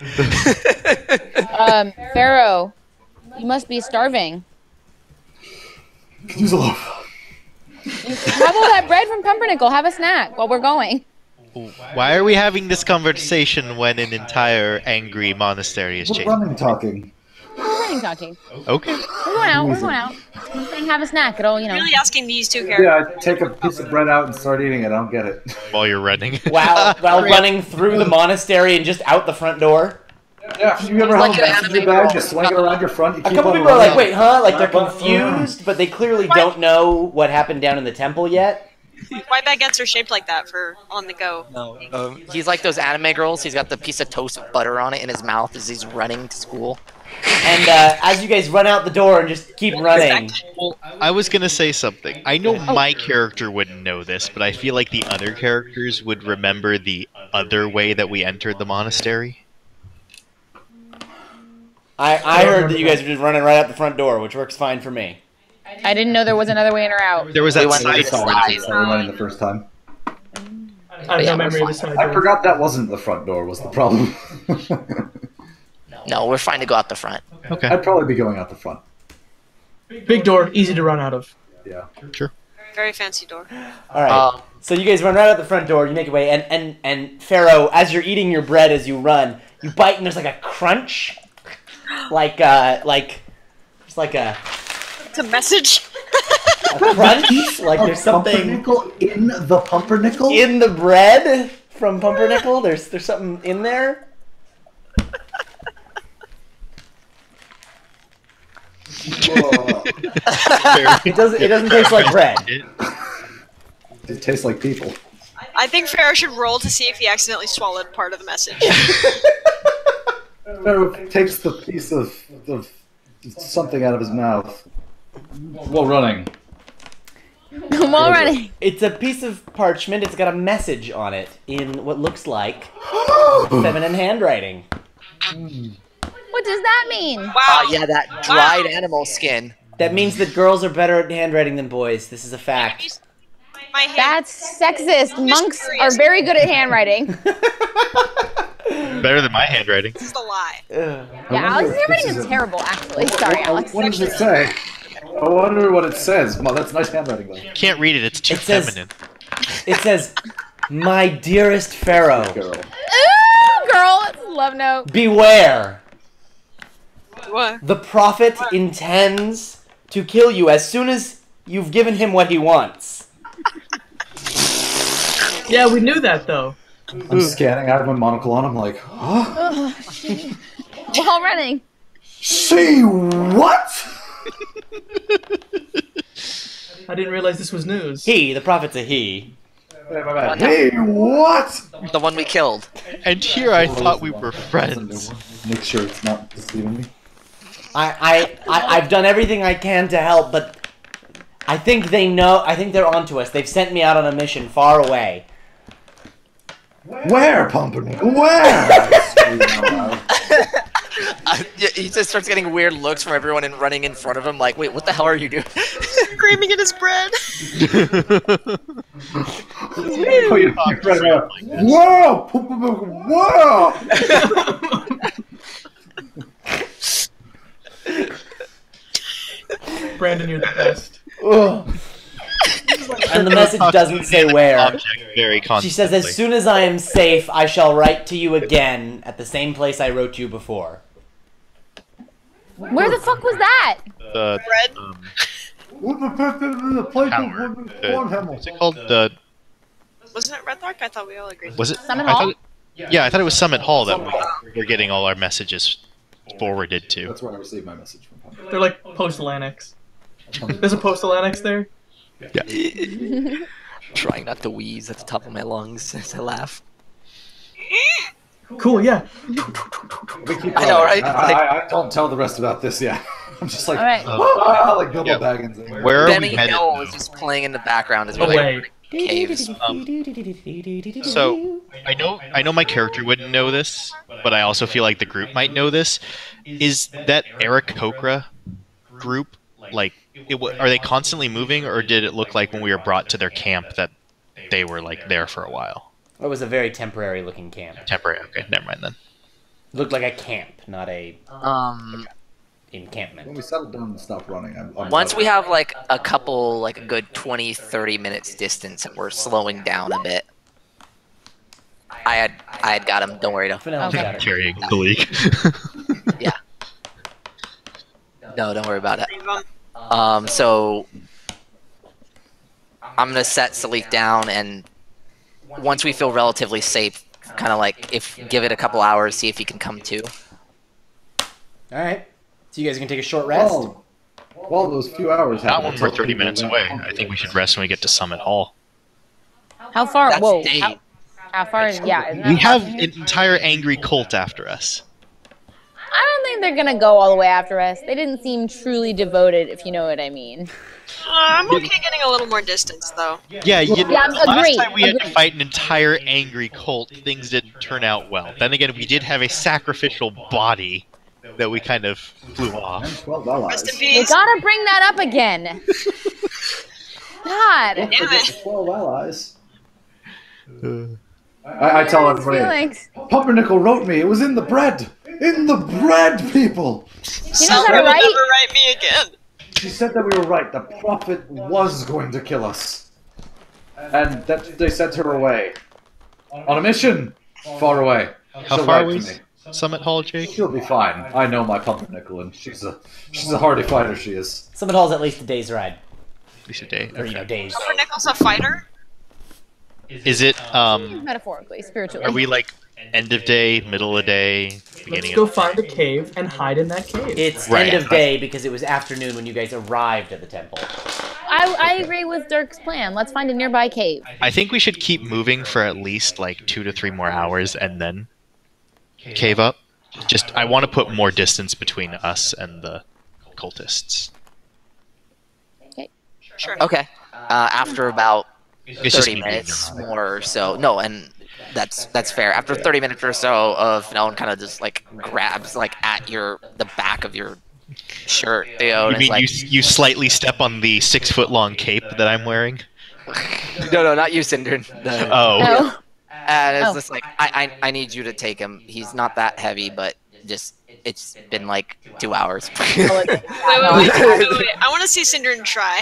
Pharaoh, you must be starving. Could use a loaf. Have all that bread from Pumpernickel. Have a snack while we're going. Why are we having this conversation when an entire angry monastery is We're chasing? running talking. We're running talking. Okay. We're going out. We're going out. I'm saying have a snack. It'll, you know. Really asking these two characters. Yeah, I take a piece of bread out and start eating it. I don't get it. While you're running. While running through the monastery and just out the front door. Yeah, you ever Like have a an message in your anime bag, girl. just swing it around your front, you A keep couple on people are like, running. wait, huh? Like they're confused, but they clearly don't know what happened down in the temple yet. Why baguettes are shaped like that for on the go? No, he's like those anime girls. He's got the piece of toast with butter on it in his mouth as he's running to school. And as you guys run out the door and just keep running, Well, I was gonna say something. I know my character wouldn't know this, but I feel like the other characters would remember the other way that we entered the monastery. I heard that you guys were just running right out the front door, which works fine for me. I didn't know there was another way in or out. There was We that went side to the door. side. That's how we went in the first time. I have no memory of the side I door. forgot that wasn't the front door was the problem. No, we're fine to go out the front. Okay. I'd probably be going out the front. Big door, easy to run out of. Yeah. Sure. Very fancy door. All right. So you guys run right out the front door. You make your way, and Pharaoh, as you're eating your bread as you run, you bite, and there's like a crunch, like it's like a It's a message. crunch, like there's something Pumpernickel in the pumpernickel? in the bread from Pumpernickel. There's something in there. Whoa. It doesn't taste like bread. It tastes like people. I think Pharaoh should roll to see if he accidentally swallowed part of the message. Pharaoh takes the piece of something out of his mouth while running. While running. It's a piece of parchment. It's got a message on it in what looks like feminine handwriting. What does that mean? Wow. Yeah, that dried animal skin. That means that girls are better at handwriting than boys. This is a fact. My hand. That's sexist. Monks are very good at handwriting. Better than my handwriting. This is the lie. Yeah, Alex's handwriting is terrible, actually. Sorry, Alex. What does it say? I wonder what it says. Well, that's nice handwriting, though. Can't read it. It's too It says- feminine. It says, "My dearest Pharaoh, Girl. Ooh, girl, it's a love note. beware. What? The prophet intends to kill you as soon as you've given him what he wants." Yeah, we knew that though. I'm scanning. I have my monocle on. I'm like, huh? While running. See what? I didn't realize this was news. He, the prophet's a he. Hey, what? The one we killed. And here I thought we were friends. Make sure it's not deceiving me. I've done everything I can to help, but I think they know. I think they're onto us. They've sent me out on a mission far away. Where, Pumpernickel? Where? He just starts getting weird looks from everyone and running in front of him like, wait, what the hell are you doing? Screaming at his bread. Whoa! Pumpernickel, whoa! Brandon, you're the best. And the message doesn't say where. Object very She says, "As soon as I am safe, I shall write to you again at the same place I wrote you before." Where the fuck was that? the Bread. tower. What's it called? The Wasn't it Red Rock? I thought we all agreed. was it Summit I Hall? thought yeah, I thought it was Summit Hall that we're getting all our messages forwarded to. That's where I received my message from Pumpernickel. They're like postal annex. There's a postal annex there. Trying not to wheeze at the top of my lungs as I laugh. Cool, yeah. I know, right? I don't tell the rest about this yet. I'm just like, All right. like Bilbo Yeah. Baggins. Where are we Benny headed? Hill now? is just playing in the background as we wait. Away. caves. So I know my character wouldn't know this, but I also feel like the group might know this. Is that Aarakocra group like? Are they constantly moving, or did it look like when we were brought to their camp that they were like there for a while? It was a very temporary looking camp. Temporary. Okay, never mind then. Looked like a camp, not a When encampment. we settle down and stop running, I'm Once we have like a couple, like a good 20, 30 minutes distance, and we're slowing down a bit. I had got him. Don't worry though. Fennell's Okay. got it. Carrying the league. Yeah. No, don't worry about it. So I'm gonna set Salleek down, and once we feel relatively safe, kind of like give it a couple hours, see if he can come to. All right. So you guys can take a short rest. Well, those few hours. Not when we're 30 minutes away. I think we should rest when we get to Summit Hall. How far? That's Whoa. day. How far? Yeah. isn't that We have far? an entire angry cult after us. I don't think they're gonna go all the way after us. They didn't seem truly devoted, if you know what I mean. I'm okay getting a little more distance, though. Yeah, last agreed, time we had to agreed. fight an entire angry cult, things didn't turn out well. Then again, we did have a sacrificial body that we kind of flew off. 12 Rest in allies. You peace. gotta bring that up again. God. Damn it. 12 allies. I tell everybody. Felix. Pumpernickel wrote me. It was in the bread. In the bread, people. You know Someone how to will write? never write me again. She said that we were right. The prophet was going to kill us, and that they sent her away on a mission far away. How She'll far write away to is me. Summit Hall, Jake? She'll be fine. I know my Pumpernickel, and she's a hardy fighter. She is. Summit Hall's at least a day's ride, At least a day. or days. Pumpernickel's a fighter? Is it, Metaphorically, spiritually. are we like end of day, middle of day, Let's beginning go of find a cave and hide in that cave. It's Right. end of day because it was afternoon when you guys arrived at the temple. I agree with Dirk's plan. Let's find a nearby cave. I think we should keep moving for at least like 2 to 3 more hours and then cave up. I want to put more distance between us and the cultists. Sure. Okay. After about It's just 30 me minutes being more or so. No, and that's fair. After 30 minutes or so of no one kind of just like grabs like at the back of your shirt, Theo, You and mean it's like you slightly step on the 6-foot-long cape that I'm wearing? no, not you, Cinder. Oh. No. And it's Oh. just like I need you to take him. He's not that heavy, but just it's been like 2 hours. Wait. I want to see Syndrome try.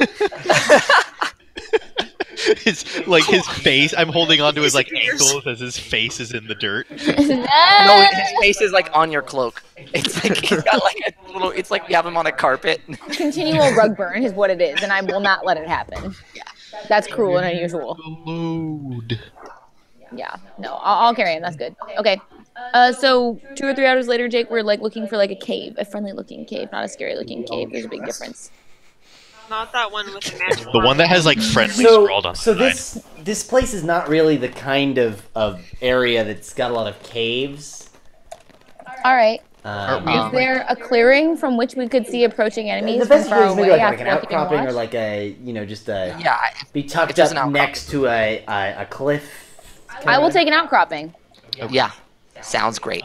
His face, I'm holding onto his like ankles as his face is in the dirt. No, his face is like on your cloak. It's like he's got like a little. It's like you have him on a carpet. Continual rug burn is what it is, and I will not let it happen. Yeah. That's cruel and unusual. Load. Yeah, no, I'll carry him. That's good. Okay. So 2 or 3 hours later, Jake, we're like looking for like a cave, a friendly-looking cave, not a scary-looking cave. There's a big difference. Not that one with the magic. The one that has like friendly So, scrawled on the so side. this place is not really the kind of area that's got a lot of caves. All right. Um, Is there a clearing from which we could see approaching enemies the from best far place is maybe away like an after keeping outcropping or watch? like a just a Yeah. be tucked just up an outcropping. next to a cliff. I will take an outcropping. Yeah. Sounds great.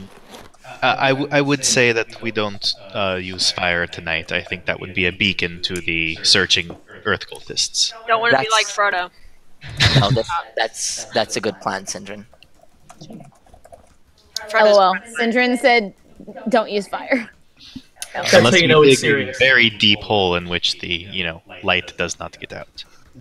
I would say that we don't use fire tonight. I think that would be a beacon to the searching Earth cultists. Don't want to be That's- like Frodo. No, that's a good plan, Syndrome. Frodo's LOL. Sindrin said, "Don't use fire." That's how Unless you know we it's dig a serious. very deep hole in which the light does not get out.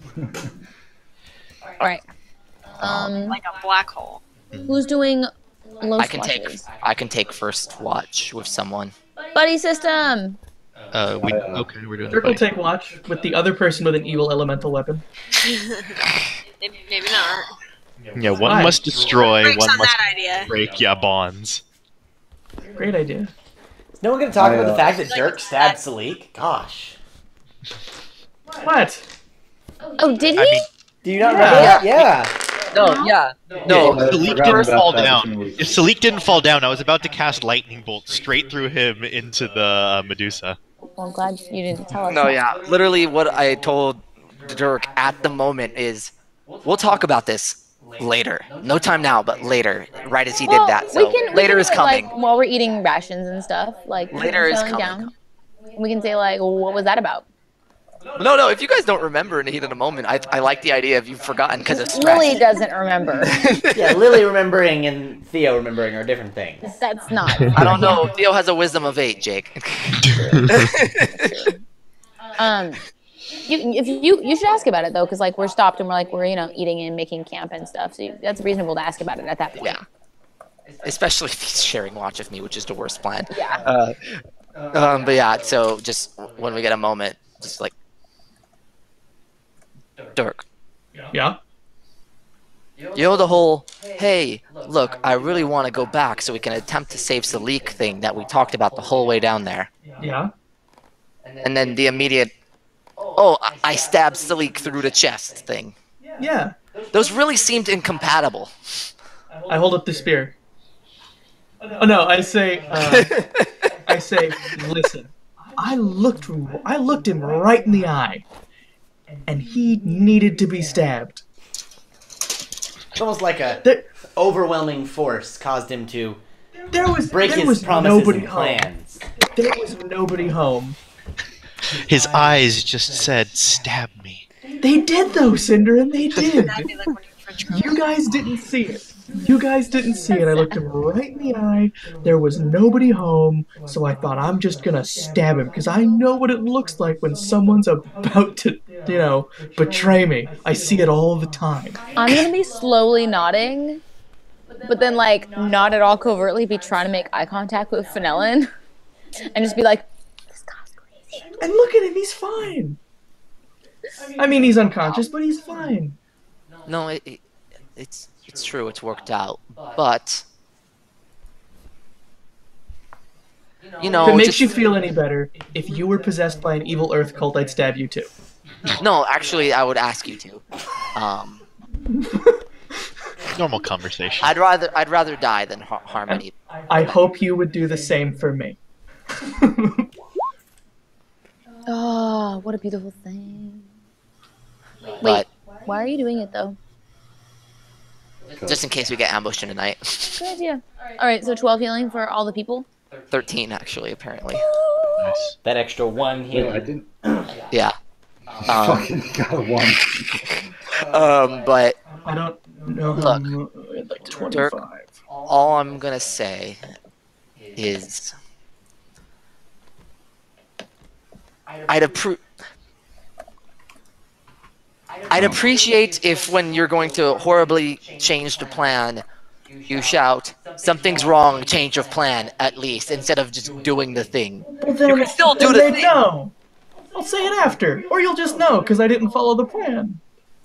All right. like a black hole. Who's doing low I can take first watch with someone. Buddy system. Okay, we're doing Dirk the will fight. take watch with the other person with an evil elemental weapon. Maybe not. Yeah, one Why? must destroy, Breaks one on must that idea. break. Yeah, bonds. Great idea. Is no one going to talk about the fact that Like Dirk it's stabbed Salleek? Gosh. What? Oh, did he? I mean, Do you not Yeah. remember that? Yeah. No, yeah. no, I Salleek forgot didn't about fall that down. between weeks. If Salleek didn't fall down, I was about to cast lightning bolt straight through him into the Medusa. Well, I'm glad you didn't tell us. No, that. yeah. Literally, what I told Dirk at the moment is, we'll talk about this later. No time now, but later. Right as he did that. So later is coming. Like, while we're eating rations and stuff, like Later is settling coming. down, we can say like, what was that about? No, if you guys don't remember in the heat of the moment, I like the idea of you've forgotten because of stress. Lily doesn't remember. Yeah, Lily remembering and Theo remembering are different things. That's not. I don't know. Theo has a wisdom of 8, Jake. You should ask about it though, because like we're stopped and we're eating and making camp and stuff. So that's reasonable to ask about it at that point. Yeah. Especially if he's sharing watch with me, which is the worst plan. Yeah. But yeah, so just when we get a moment, just like, Dirk. Yeah? You know the whole, hey, look, I really want to go back so we can attempt to save Salleek thing that we talked about the whole way down there. Yeah? And then the immediate, oh, I stabbed Salleek through the chest thing. Yeah. Those really seemed incompatible. I hold up the spear. Oh no, I say, listen. I looked him right in the eye, and he needed to be stabbed. It's almost like a overwhelming force caused him to break his promises and plans. There was nobody home. His eyes just said, "Stab me." They did though, Cinder, and they did. That'd be like one of your French girls. You guys didn't see it. I looked him right in the eye. There was nobody home, so I thought I'm just gonna stab him because I know what it looks like when someone's about to, betray me. I see it all the time. I'm gonna be slowly nodding, but then like not at all covertly be trying to make eye contact with Fenelon, and just be like, "This guy's crazy." And look at him, he's fine. I mean, he's unconscious, but he's fine. No, it's true, it's worked out. But, If it makes you feel any better, if you were possessed by an evil earth cult, I'd stab you too. No, actually, I would ask you to. Normal conversation. I'd rather die than harm any. I hope you would do the same for me. Oh, what a beautiful thing. Wait, But why are you doing it though? just in case we get ambushed in the night. Good idea. All right, so 12 healing for all the people. 13 actually, apparently. Nice. That extra one I healing. didn't. Yeah. Fucking got a 1. But I don't know Look, like 25. Dirk, all I'm gonna say is I'd appreciate if when you're going to horribly change the plan, you shout, "Something's wrong, change of plan," at least, instead of just doing the thing. Well, then, You can still do then the they'd thing. know. I'll say it after, or you'll just know because I didn't follow the plan.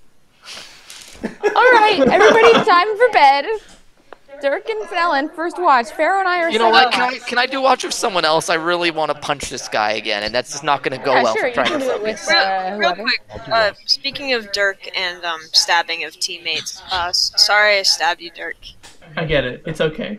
All right, everybody, time for bed. Dirk and Fenelon, first watch. Pharaoh and I are You know what? second watch. Can I do watch with someone else? I really want to punch this guy again, and that's just not going to go Yeah, well sure, for you trying can to do it with focus. Real whoever. quick, speaking of Dirk and stabbing of teammates, sorry I stabbed you, Dirk. I get it. It's okay.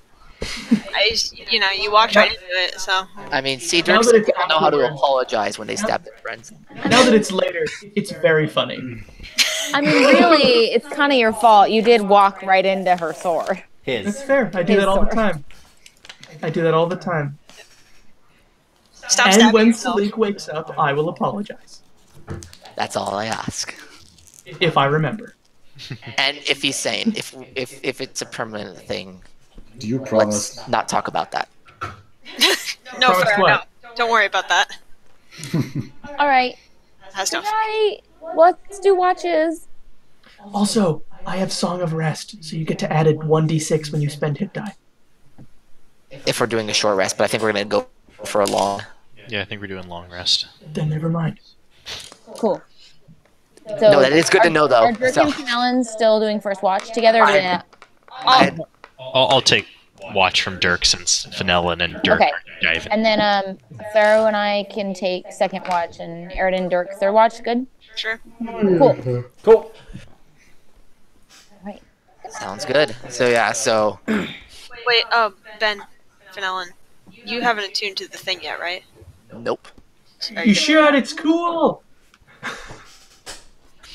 You walked right into it, so. I mean, see, Now Dirk's that it's people know how to afterwards- apologize when they stab their friends. Now that it's later, it's very funny. I mean, really, it's kind of your fault. You did walk right into her sword. That's His. fair. I do His that all the sword. time. I do that all the time. Stop And stabbing when yourself. Salleek wakes up, I will apologize. That's all I ask. If I remember. And if he's sane, if it's a permanent thing, Do you promise? let's not talk about that. No, Promise fair, no. what? Don't worry about that. All right, Has no. good night. Let's do watches. Also, I have Song of Rest, so you get to add a 1d6 when you spend hit die. If we're doing a short rest, but I think we're going to go for a long. Yeah, I think we're doing long rest. Then never mind. Cool. So No, that is good to know, though. Are Dirk So- and Fenelon still doing first watch together? Or do they- I- I'll take watch from Dirk since Fenelon and Dirk Okay. are diving. And then Pharaoh and I can take second watch, and Arid and Dirk third watch. Good. Sure. Cool. Cool. Right. Sounds good. So, yeah, so Wait, Ben, Fenelon, you haven't attuned to the thing yet, right? nope. Are You should, it's cool!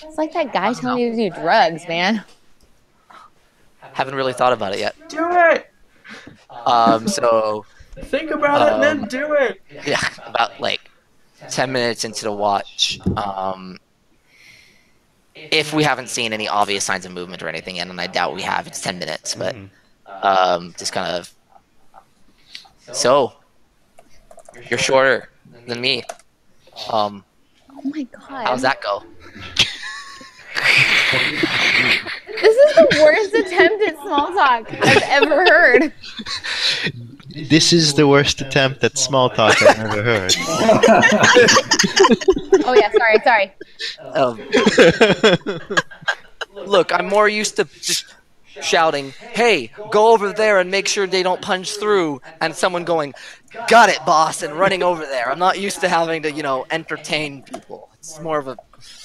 It's like that guy telling you to do drugs, man. Haven't really thought about it yet. Do it. So Think about it and then do it. yeah, about like 10 minutes into the watch, if we haven't seen any obvious signs of movement or anything yet, and I doubt we have, it's 10 minutes, but just kind of. So, you're shorter than me. Oh my god. How's that go? This is the worst attempt at small talk I've ever heard. This is the worst attempt at small talk I've ever heard. Oh yeah, sorry. Look, I'm more used to just shouting, "Hey, go over there and make sure they don't punch through," and someone going, "Got it, boss," and running over there. I'm not used to having to, entertain people. It's more of a...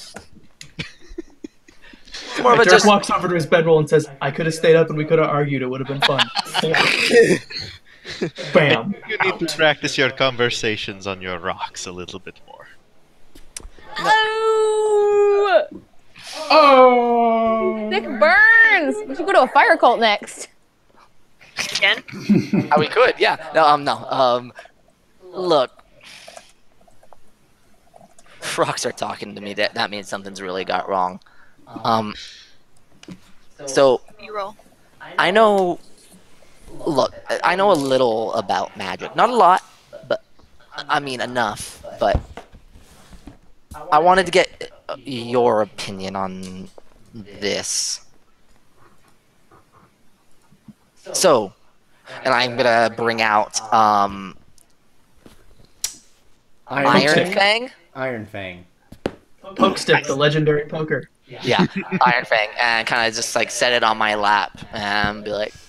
Dirk walks over to his bedroll and says, "I could have stayed up and we could have argued. It would have been fun." Bam. You need to practice your conversations on your rocks a little bit more. Oh! Oh! Thick burns! We should go to a fire cult next. Again? We could, yeah. No. Look. Rocks are talking to me. That means something's really got wrong. So, B-roll. I know... Look, I know a little about magic. Not a lot, but... I mean, enough, but... I wanted to get your opinion on this. So, and I'm gonna bring out, Iron Fang? Iron Fang. Poke stick, the legendary poker. Yeah, Iron Fang, and kind of just like set it on my lap and be like,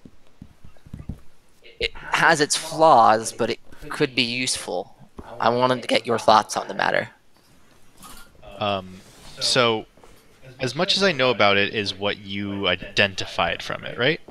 it has its flaws, but it could be useful. I wanted to get your thoughts on the matter. So, as much as I know about it is what you identified from it, right?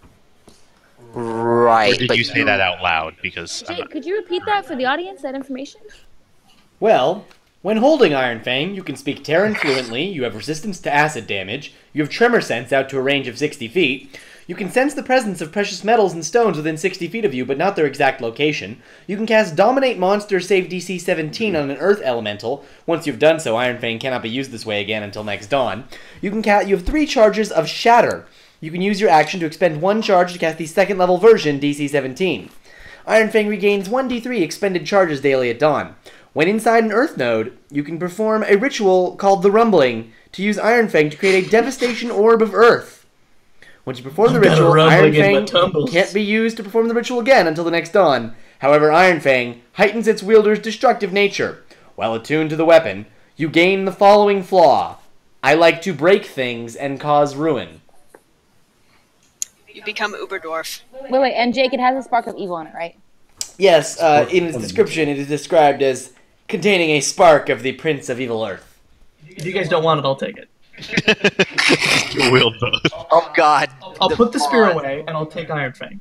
Right. Or did you say that out loud? Because I'm Jake, not... could you repeat that for the audience, that information? Well, when holding Iron Fang, you can speak Terran fluently, you have resistance to acid damage, you have tremor sense out to a range of 60 feet, you can sense the presence of precious metals and stones within 60 feet of you, but not their exact location. You can cast Dominate Monster save DC 17 on an Earth Elemental. Once you've done so, Iron Fang cannot be used this way again until next dawn. You have 3 charges of Shatter. You can use your action to expend 1 charge to cast the second level version, DC 17. Iron Fang regains 1d3 expended charges daily at dawn. When inside an Earth node, you can perform a ritual called the Rumbling to use Iron Fang to create a Devastation Orb of Earth. Once you perform the ritual, Iron Fang can't be used to perform the ritual again until the next dawn. However, Iron Fang heightens its wielder's destructive nature. While attuned to the weapon, you gain the following flaw. I like to break things and cause ruin. You become Uberdwarf. Wait, and Jake, it has a spark of evil in it, right? Yes, in its description, it is described as containing a spark of the Prince of Evil Earth. If you guys don't want it, I'll take it. You wield both. Oh God! I'll put the spear away and I'll take Iron Fang.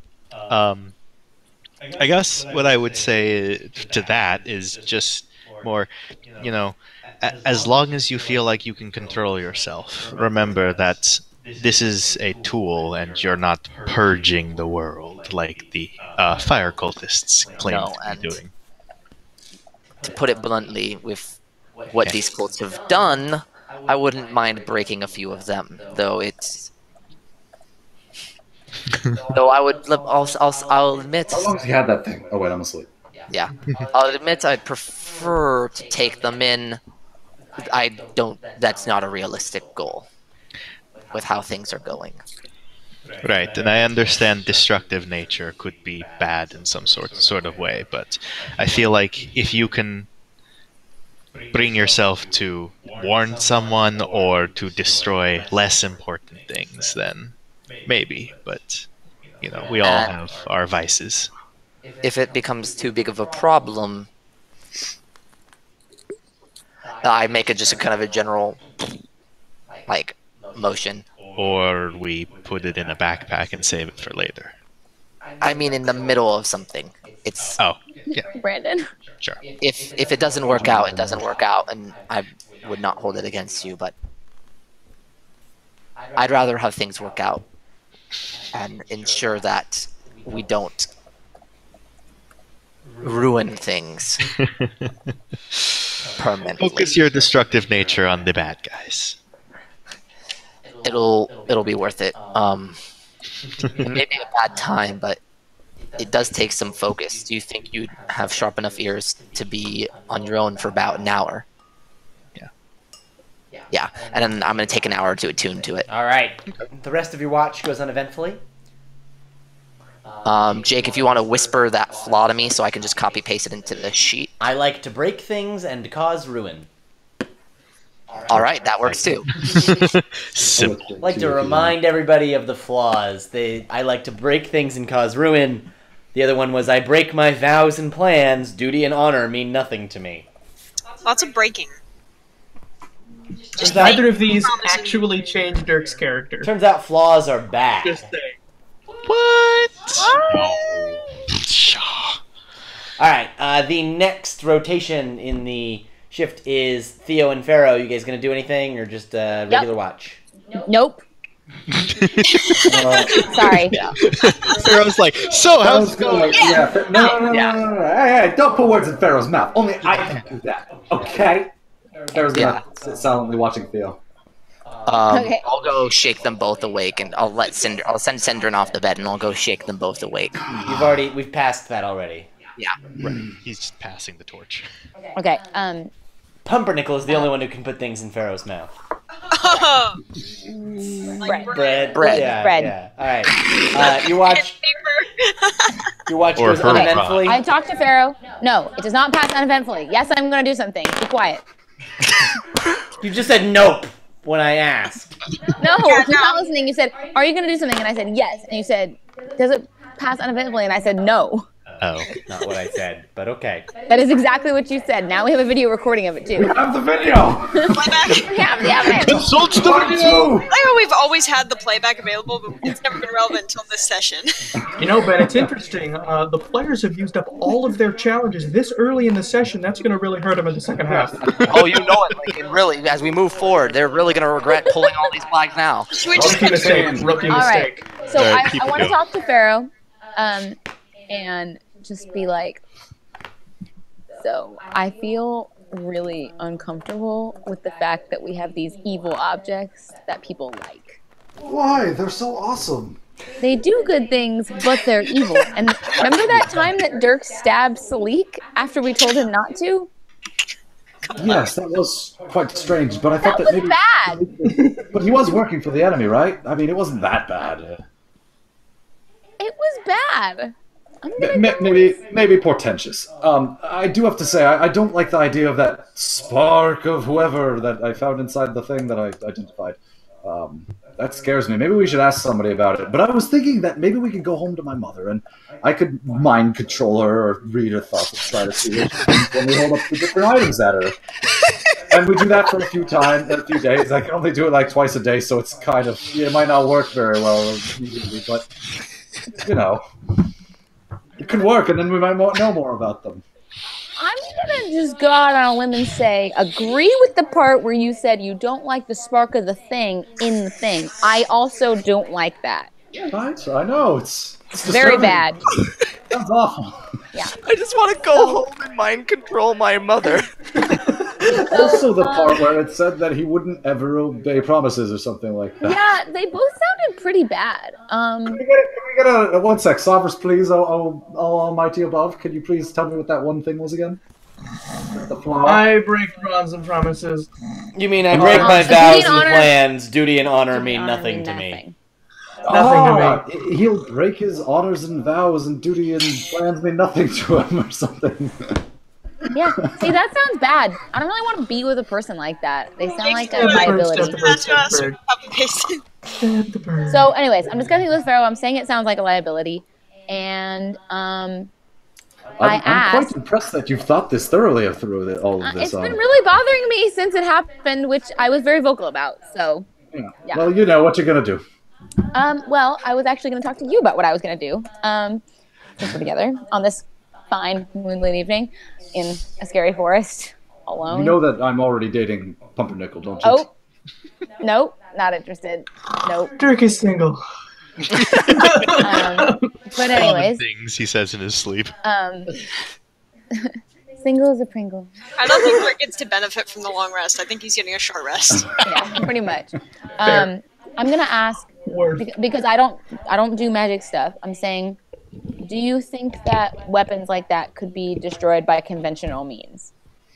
I guess what I would say to that is just more, as long as you feel like you can control yourself, remember that this is a tool and you're not purging the world like the fire cultists claim to be doing. To put it bluntly, with what these cults have done, I wouldn't mind breaking a few of them, though it's... Though I would... I'll admit... How long has he had that thing? Oh wait, I'm asleep. Yeah. I'll admit I'd prefer to take them in. That's not a realistic goal with how things are going. Right, and I understand destructive nature could be bad in some sort of way, but I feel like if you can bring yourself to warn someone or to destroy less important things, then maybe, but we all have our vices. If it becomes too big of a problem, I make just a kind of a general motion. Or we put it in a backpack and save it for later. I mean, in the middle of something. It's... Oh, yeah. Brandon. Sure. If it doesn't work out, it doesn't work out, and I would not hold it against you, but I'd rather have things work out and ensure that we don't ruin things permanently. Focus your destructive nature on the bad guys. It'll be worth it. Maybe a bad time, but it does take some focus. Do you think you'd have sharp enough ears to be on your own for about an hour? Yeah. Yeah, and then I'm going to take an hour to attune to it. All right. The rest of your watch goes uneventfully. Jake, if you want to whisper that flaw to me so I can just copy paste it into the sheet. I like to break things and cause ruin. All right, that works too. Simple. I like to remind everybody of the flaws. I like to break things and cause ruin. The other one was I break my vows and plans. Duty and honor mean nothing to me. Lots of breaking. Does either of these actually change Dirk's character? Turns out flaws are bad. Just saying. What? All right. The next rotation in the shift is Theo and Pharaoh. You guys gonna do anything or just regular watch? Nope. Sorry. Pharaoh's like, so how's it going? No. Hey, don't put words in Pharaoh's mouth. Only I can do that. Okay? Pharaoh's gonna sit silently watching Theo. Okay. I'll go shake them both awake, and I'll send Syndrin off the bed, and I'll go shake them both awake. We've passed that already. Yeah. Right. He's just passing the torch. Okay. Pumpernickel is the only one who can put things in Pharaoh's mouth. Bread. Bread. Yeah. Bread. Yeah. All right. Your watch Or goes her uneventfully. I talked to Pharaoh. No, it does not pass uneventfully. Yes, I'm going to do something. Be quiet. You just said nope when I asked. No, you're not listening. You said, are you going to do something? And I said, yes. And you said, does it pass uneventfully? And I said, no. Oh. Not what I said, but okay. That is exactly what you said. Now we have a video recording of it, too. Have the video! We have the evidence. Consult the video! I know we've always had the playback available, but it's never been relevant until this session. You know, Ben, it's interesting. The players have used up all of their challenges this early in the session. That's going to really hurt them in the second half. Oh, you know it. Like, really, as we move forward, they're really going to regret pulling all these flags now. Should we just Rookie mistake. Rookie All right. mistake. So Alright, I keep it want to going. talk to Pharaoh and just be like, so I feel really uncomfortable with the fact that we have these evil objects that people like. Why? They're so awesome. They do good things, but they're evil. And remember that time that Dirk stabbed Salleek after we told him not to? Yes, that was quite strange, but I thought That that was maybe... bad. But he was working for the enemy, right? I mean, it wasn't that bad. It was bad. I'm gonna Maybe portentous. I do have to say, I don't like the idea of that spark of whoever that I found inside the thing that I identified. That scares me. Maybe we should ask somebody about it. But I was thinking that maybe we could go home to my mother and I could mind control her or read her thoughts and try to see what she thinks when we hold up the different items at her. And we do that for a few days. I can only do it like twice a day, so it's kind of, it might not work very well immediately, but, you know. It could work, and then we might know more about them. I'm gonna just go out on a limb and say, agree with the part where you said you don't like the spark of the thing in the thing. I also don't like that. Right? I know, it's Very disturbing. bad. Sounds awful. Yeah. I just want to go home and mind control my mother. Also the part where it said that he wouldn't ever obey promises or something like that. Yeah, they both sounded pretty bad. Can we get a 1 sec, Sovereigns, please, oh almighty above, can you please tell me what that one thing was again? The flaw? I break bonds and promises. You mean I break my Duty vows and and honor- plans? Duty and honor Honor mean nothing mean to me. nothing. Nothing to me. He'll break his honors and vows and duty and plans mean nothing to him or something. Yeah, see, that sounds bad. I don't really want to be with a person like that. They sound like a Step liability. the bird, step the bird. Copy pasted. Step the bird. So, anyways, I'm discussing with Pharaoh. I'm saying it sounds like a liability. And, I I'm asked... quite impressed that you've thought this thoroughly through all of this. It's been really bothering me since it happened, which I was very vocal about, so... Yeah. Well, you know what you're gonna do. Well, I was actually going to talk to you about what I was going to do. Since we're together on this fine moonlit evening in a scary forest, alone. You know that I'm already dating Pumpernickel, don't you? Oh, no, Not interested. Nope. Dirk is single. But anyways, things he says in his sleep. single is a Pringle. I don't think Rick gets to benefit from the long rest. I think he's getting a short rest. Yeah, pretty much. I'm gonna ask because I don't do magic stuff. I'm saying, do you think that weapons like that could be destroyed by conventional means?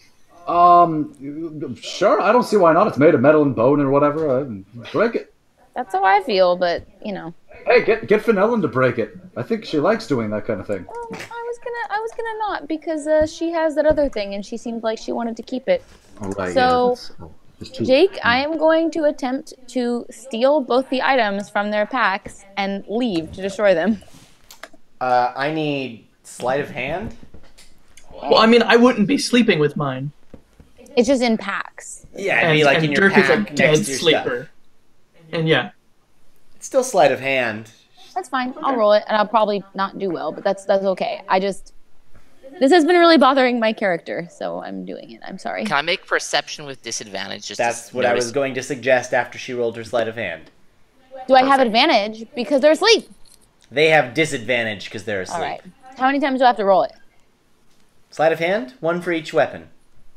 Sure. I don't see why not. It's made of metal and bone or whatever. Break it. That's how I feel, but you know. Hey, get Fenelon to break it. I think she likes doing that kind of thing. Well, I was gonna not because she has that other thing and she seemed like she wanted to keep it. All right. So, Yeah, Jake, I am going to attempt to steal both the items from their packs and leave to destroy them. I need sleight of hand. Well, I mean, I wouldn't be sleeping with mine. It's just in packs. Yeah, it'd be like in your Dirk is a pack dead next to your sleeper. stuff. And yeah. It's still sleight of hand. That's fine. I'll roll it, and I'll probably not do well, but that's okay. This has been really bothering my character, so I'm doing it. I'm sorry. Can I make perception with disadvantage? Just That's to what I notice? was going to suggest after she rolled her sleight of hand. Do I have advantage because they're asleep? They have disadvantage because they're asleep. All right. How many times do I have to roll it? Sleight of hand, one for each weapon.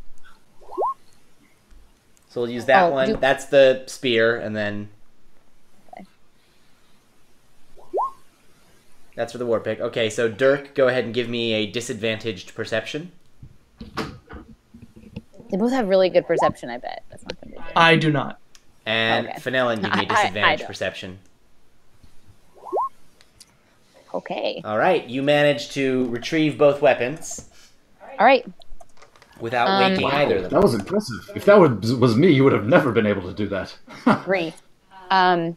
So we'll use that one. That's the spear, and then that's for the war pick. Okay, so Dirk, go ahead and give me a disadvantaged perception. They both have really good perception, I bet. That's not gonna be good. I do not. And Okay. Fenelon, give me a disadvantaged perception. Okay. All right, you managed to retrieve both weapons All right. without waking either of them. That was impressive. If that was me, you would have never been able to do that. Agree. I'm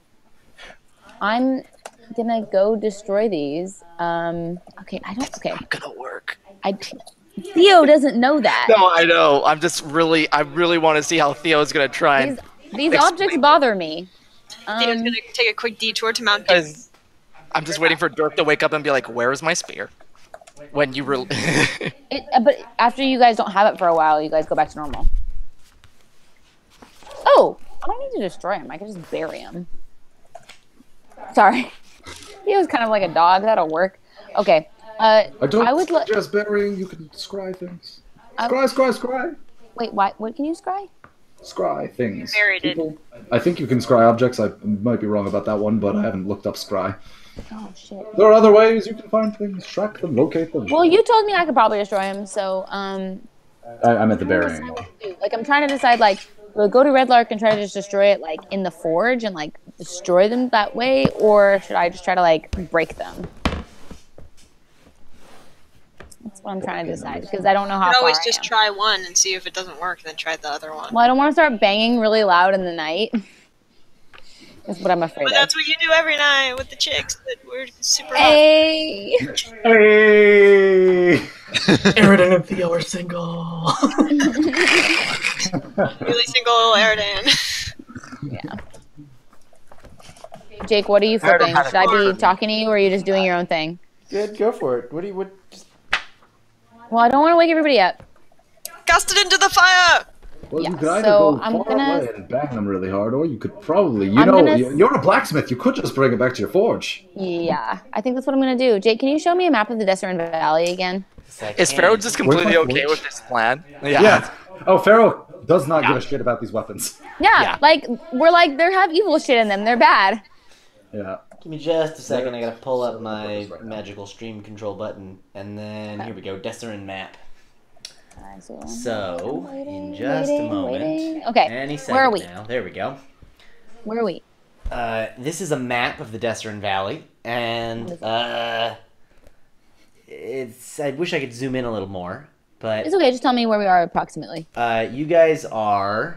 gonna go destroy these. Okay, I don't. Okay, Not gonna work. Theo doesn't know that. No, I know. I really want to see how Theo's gonna try and. These objects bother me. Theo's gonna take a quick detour to Mount Doom. Because I'm just waiting for Dirk to wake up and be like, "Where's my spear?" When you were. But after you guys don't have it for a while, you guys go back to normal. Oh, I don't need to destroy him. I can just bury him. Sorry. He was kind of like a dog. That'll work. Okay. I don't I would let. just burying. You can scry things. I- Scry. Wait, what can you scry? Scry things. Buried it. People, I think you can scry objects. I might be wrong about that one, but I haven't looked up scry. Oh shit. There are other ways you can find things, track them, locate them. Well, you told me I could probably destroy him, so I meant the burying. like I'm trying to decide like we'll go to Red Lark and try to just destroy it like in the forge and like destroy them that way, or should I just try to like break them? That's what I'm trying to decide because I don't know how You could far always I just am. try one and see if it doesn't work, then try the other one. Well, I don't want to start banging really loud in the night. That's what I'm afraid But of. that's what you do every night with the chicks that we're super hot. Hey! Hey! Eridan and Theo are single. Really single Eridan. Yeah. Jake, what are you flipping? Should I be talking to you, or are you just doing your own thing? Good, go for it. Just... Well, I don't want to wake everybody up. Cast it into the fire! Well, Yeah, you could either so go I'm far gonna- away and bang them really hard, or you could probably, I'm gonna- you're a blacksmith. You could just bring it back to your forge. Yeah, I think that's what I'm gonna do. Jake, can you show me a map of the Desert Valley again? Is Pharaoh just completely my okay forge? with this plan? Yeah. Oh, Pharaoh does not give a shit about these weapons. Yeah, Yeah. like we're like they have evil shit in them. They're bad. Yeah. Give me just a second. I gotta pull up my magical stream control button, and then here we go. Desserin map. So in just a moment. Okay, Any second where are we? now. There we go. Where are we? This is a map of the Desserin Valley, and it's. I wish I could zoom in a little more, but It's okay. Just tell me where we are approximately. you guys are.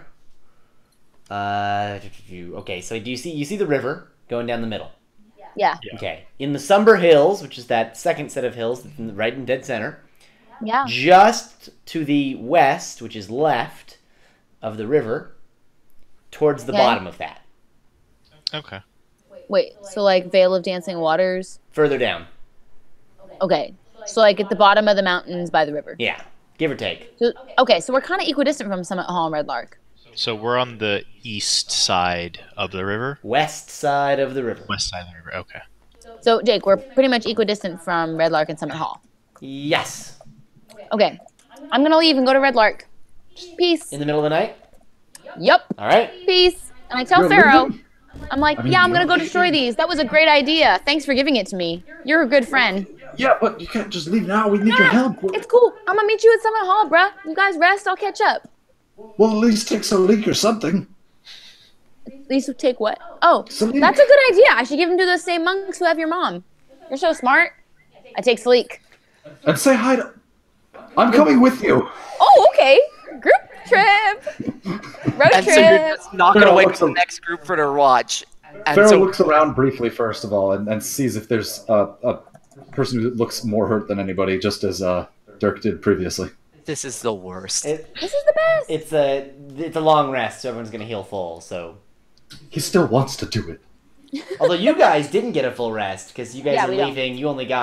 Okay, so do you see the river going down the middle? Yeah. Okay, in the Somber Hills, which is that second set of hills that's right in dead center, Yeah. just to the west, which is left of the river, towards the Okay. bottom of that, Okay. Wait. So like Vale of Dancing Waters. further down. Okay. So like at the bottom of the mountains by the river. Yeah, give or take. So, okay. So we're kind of equidistant from Summit Hall and Red Lark. So we're on the east side of the river? West side of the river. West side of the river, okay. So, Jake, we're pretty much equidistant from Red Lark and Summit Hall. Yes. Okay. I'm going to leave and go to Red Lark. Peace. In the middle of the night? Yep. All right. Peace. And I tell You're Pharaoh, leaving? I'm like, I mean, yeah, I'm you going to don't- go destroy these. That was a great idea. Thanks for giving it to me. You're a good friend. Yeah, but you can't just leave now. We need your help. It's cool. I'm going to meet you at Summit Hall, bruh. You guys rest. I'll catch up. Well, at least take Salleek or something. At least take what? Oh, Salleek. that's a good idea. I should give him to those same monks who have your mom. You're so smart. I take Salleek. And say hi to... I'm coming with you. Oh, okay. Group trip. Road And so you're trip. just not gonna Pharaoh wait looks for the a- next group for their watch. And Pharaoh so looks around briefly first of all and sees if there's a person who looks more hurt than anybody, just as Dirk did previously. this is the worst. This is the best. It's a long rest, so everyone's gonna heal full. So, He still wants to do it. although you guys didn't get a full rest because you guys Yeah, are we don't. leaving,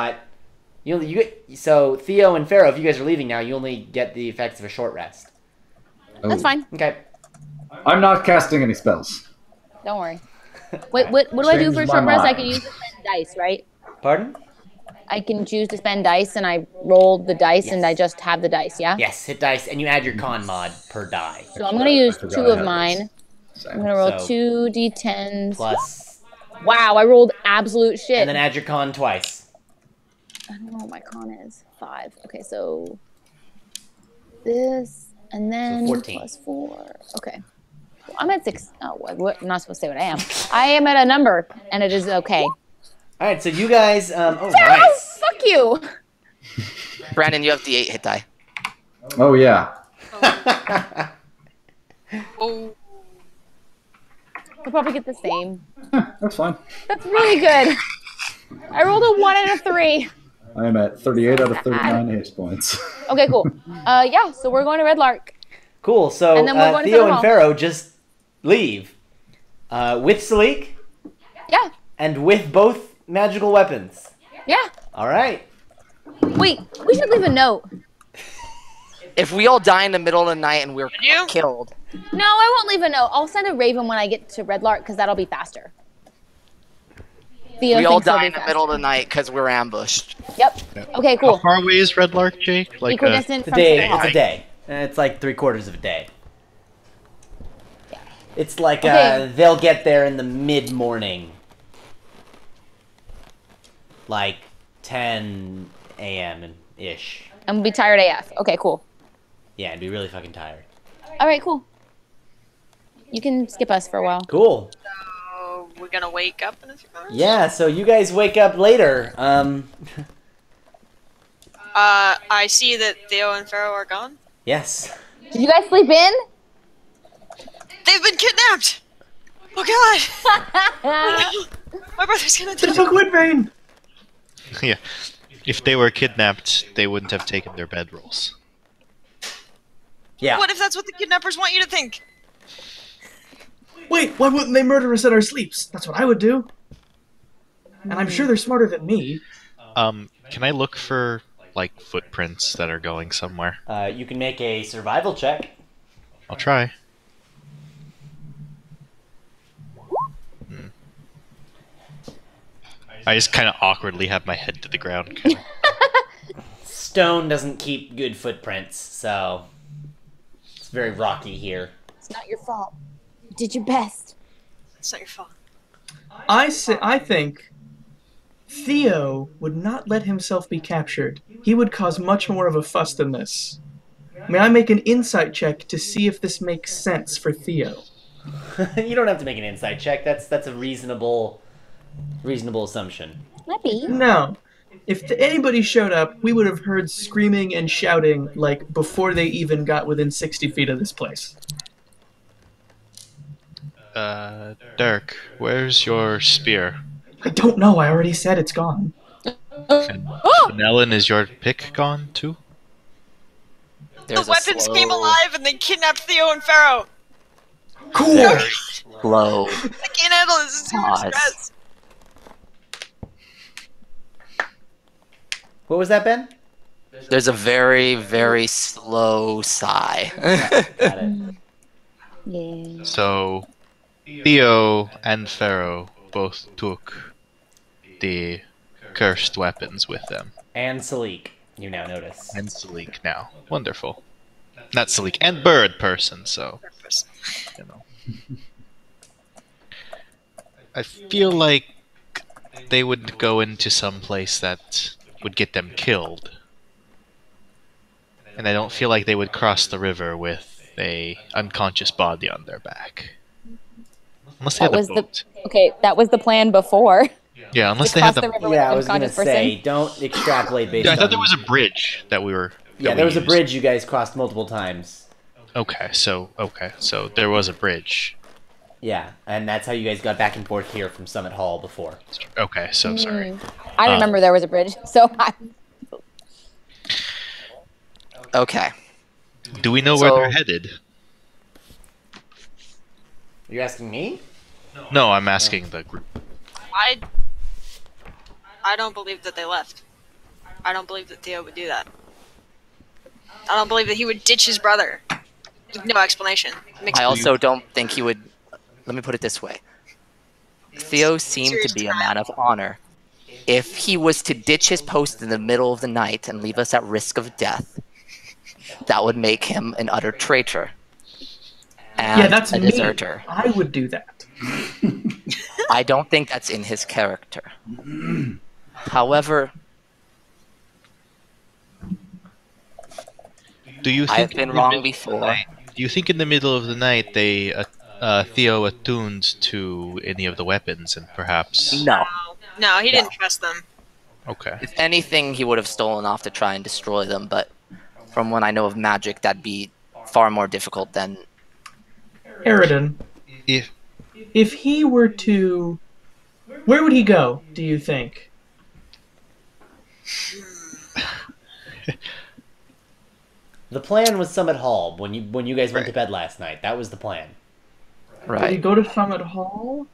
so Theo and Pharaoh, if you guys are leaving now, you only get the effects of a short rest. That's fine. Okay. I'm not casting any spells. Don't worry. Wait, what do I do Change for a my short rest? I mind. can use to spend dice, right? Pardon? I can choose to spend dice, and I roll the dice, and Yes. I just have the dice, yeah? Yes, hit dice, and you add your con mod per die. So I'm going to use I forgot 2 I of had mine. this. I'm going to roll So- 2 d10s. Plus, Wow, I rolled absolute shit. and then add your con twice. I don't know what my con is. 5. Okay, so this, and then 14. plus 4. Okay. Well, I'm at 6. Oh, I'm not supposed to say what I am. I am at a number, and it is okay. All right, so you guys. Oh, Oh, nice. fuck you! Brandon, you have the 8 hit die. Oh yeah. Oh, I'll probably get the same. That's fine. That's really good. I rolled a 1 and a 3. I am at 38 out of 39 hit points. Okay, cool. Yeah, so we're going to Red Lark. Cool. So And then we're going to Theo Summit and Hall. Pharaoh just leave with Salleek Yeah, and with both magical weapons. yeah. All right. Wait, we should leave a note. If we all die in the middle of the night and we're you? killed, No, I won't leave a note. I'll send a raven when I get to Red Lark, because that'll be faster. Theo we all thinks it'll die be in the faster. middle of the night because we're ambushed. Yep. Okay, How cool. far away is Red Lark, Jake? Like, Equidistant It's a from day. Summit Hall. It's a day. It's like 3/4 of a day. It's like Okay. they'll get there in the mid-morning, like 10 a.m. ish. I'm gonna be tired AF. Okay, cool. Yeah, and be really fucking tired. All right, cool. You can skip us for a while. Cool. so we're gonna wake up in a few hours. Yeah. So you guys wake up later. I see that Theo and Pharaoh are gone. Yes. Did you guys sleep in? They've been kidnapped. Oh God! My brother's gonna They die. took Woodbane! yeah. If they were kidnapped, they wouldn't have taken their bedrolls. Yeah. What if that's what the kidnappers want you to think? Wait, why wouldn't they murder us at our sleeps? That's what I would do. And I'm sure they're smarter than me. Can I look for, like, footprints that are going somewhere? You can make a survival check. I'll try. I just kind of awkwardly have my head to the ground. Stone doesn't keep good footprints, so it's very rocky here. It's not your fault. You did your best. It's not your fault. I think Theo would not let himself be captured. He would cause much more of a fuss than this. May I make an insight check to see if this makes sense for Theo? You don't have to make an insight check. That's a reasonable assumption. Maybe. No. If anybody showed up, we would have heard screaming and shouting, like, before they even got within 60 feet of this place. Dirk, where's your spear? I don't know, I already said it's gone. And Ellen, is your pick gone too? There's The weapons a slow, came alive and they kidnapped Theo and Pharaoh. Cool! very slow. I can't handle this. It's too much Pause. stress. What was that, Ben? There's a very, very slow sigh. Got it. Yeah. So Theo and Pharaoh both took the cursed weapons with them. And Salleek, you now notice. And Salleek now. Wonderful. Not Salleek, and Bird person, so, you know. I feel like they would go into some place that would get them killed. And I don't feel like they would cross the river with a unconscious body on their back. Unless they That had was a boat. that was the plan before. Yeah, unless To they had cross the the river with Yeah, I an was gonna unconscious say, person. don't extrapolate based Yeah, I on... thought there was a bridge that we were. Yeah, that there we was a used. bridge you guys crossed multiple times. Okay, so there was a bridge. Yeah, and that's how you guys got back and forth here from Summit Hall before. Okay, so sorry. I remember there was a bridge, so Okay. Do we know where So- they're headed? You're asking me? No, I'm asking the group. I don't believe that they left. I don't believe that Theo would do that. I don't believe that he would ditch his brother. No explanation. Makes I also don't think he would. Let me put it this way. Theo seemed to be a man of honor. If he was to ditch his post in the middle of the night and leave us at risk of death, that would make him an utter traitor. And Yeah, that's a me. deserter. I would do that. I don't think that's in his character. However, Do you think I've been in the wrong middle of the before. night- Do you think in the middle of the night they Theo attuned to any of the weapons and perhaps? no. No, he didn't trust them. Okay. If anything, he would have stolen off to try and destroy them, but from what I know of magic, that'd be far more difficult than... Eridan, If if he were to... Where would he go, do you think? The plan was Summit Hall when you guys went to bed last night. That was the plan. Would he Right. go to Summit Hall?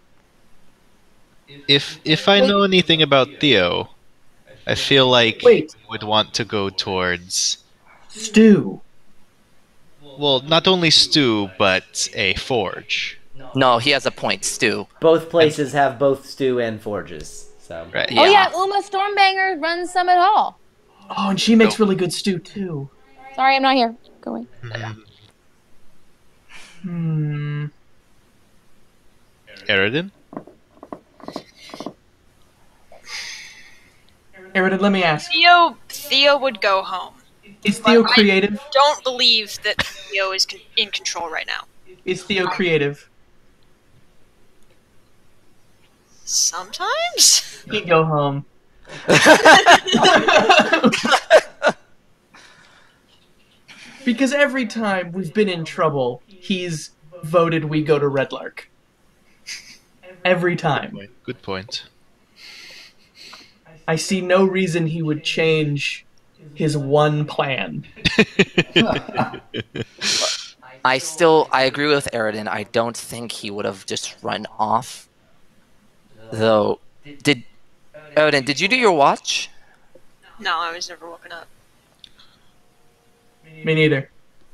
if I know anything about Theo, I feel like Wait. he would want to go towards, Stew. well, not only stew but a forge. No, he has a point, Stu. Both places have both stew and forges. So Right. Oh yeah, Uma Stormbanger runs Summit Hall. Oh, and she makes really good stew, too. Sorry, I'm not here. Go away. Hmm. Eridan? Eridan, let me ask. Theo would go home. Is Theo But I- creative? Don't believe that Theo is in control right now. Is Theo creative? Sometimes. He'd go home. Because every time we've been in trouble, he's voted we go to Red Lark. Every time. Good point. I see no reason he would change his one plan. I agree with Eridan. I don't think he would have just run off. Though, Eridan, did you do your watch? No, I was never woken up. Me neither.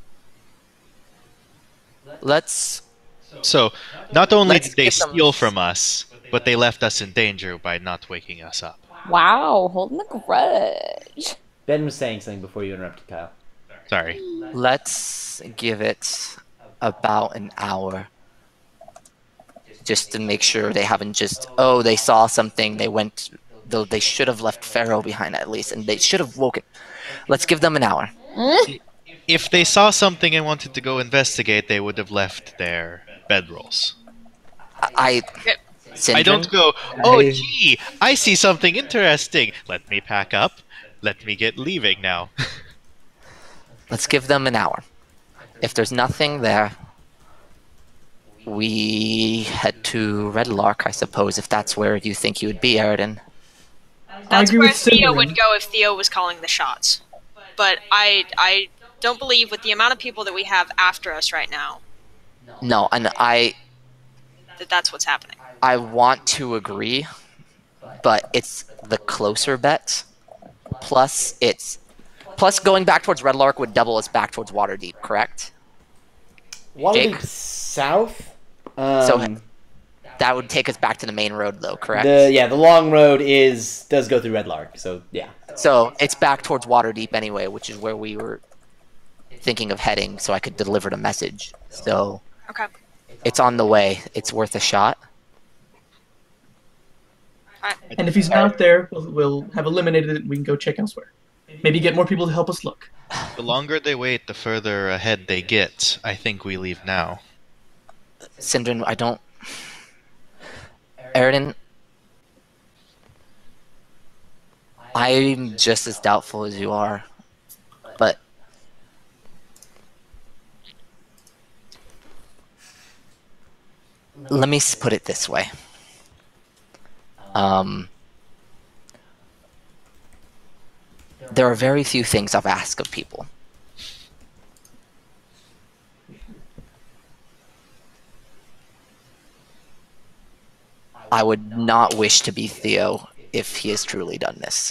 Let's... So, not only Let's did they get them- steal from us, but they left us in danger by not waking us up. Wow, holding the grudge. Ben was saying something before you interrupted, Kyle. Sorry. Let's give it about an hour. Just to make sure they haven't just... Oh, they saw something, they went... Though they should have left Pharaoh behind at least, and they should have woken. Let's give them an hour. If they saw something and wanted to go investigate, they would have left their bedrolls. I I don't go, oh gee, I see something interesting. Let me pack up. Let me get leaving now. Let's give them an hour. If there's nothing there, we head to Red Lark, I suppose, if that's where you think you would be, Eridan. I That's agree where with Theo Cinnamon. would go if Theo was calling the shots. But I don't believe with the amount of people that we have after us right now No, and that that's what's happening. I want to agree, but it's the closer bet. Plus going back towards Red Lark would double us back towards Waterdeep, correct? Waterdeep Jake? south. So that would take us back to the main road, though, correct? The long road does go through Red Lark, so yeah. So it's back towards Waterdeep anyway, which is where we were thinking of heading, so I could deliver the message. So Okay. it's on the way. It's worth a shot. And if he's not there, we'll have eliminated it and we can go check elsewhere. Maybe get more people to help us look. The longer they wait, the further ahead they get. I think we leave now. Sindrin, I don't... Aridin, I'm just as doubtful as you are, but let me put it this way. There are very few things I've asked of people. I would not wish to be Theo if he has truly done this.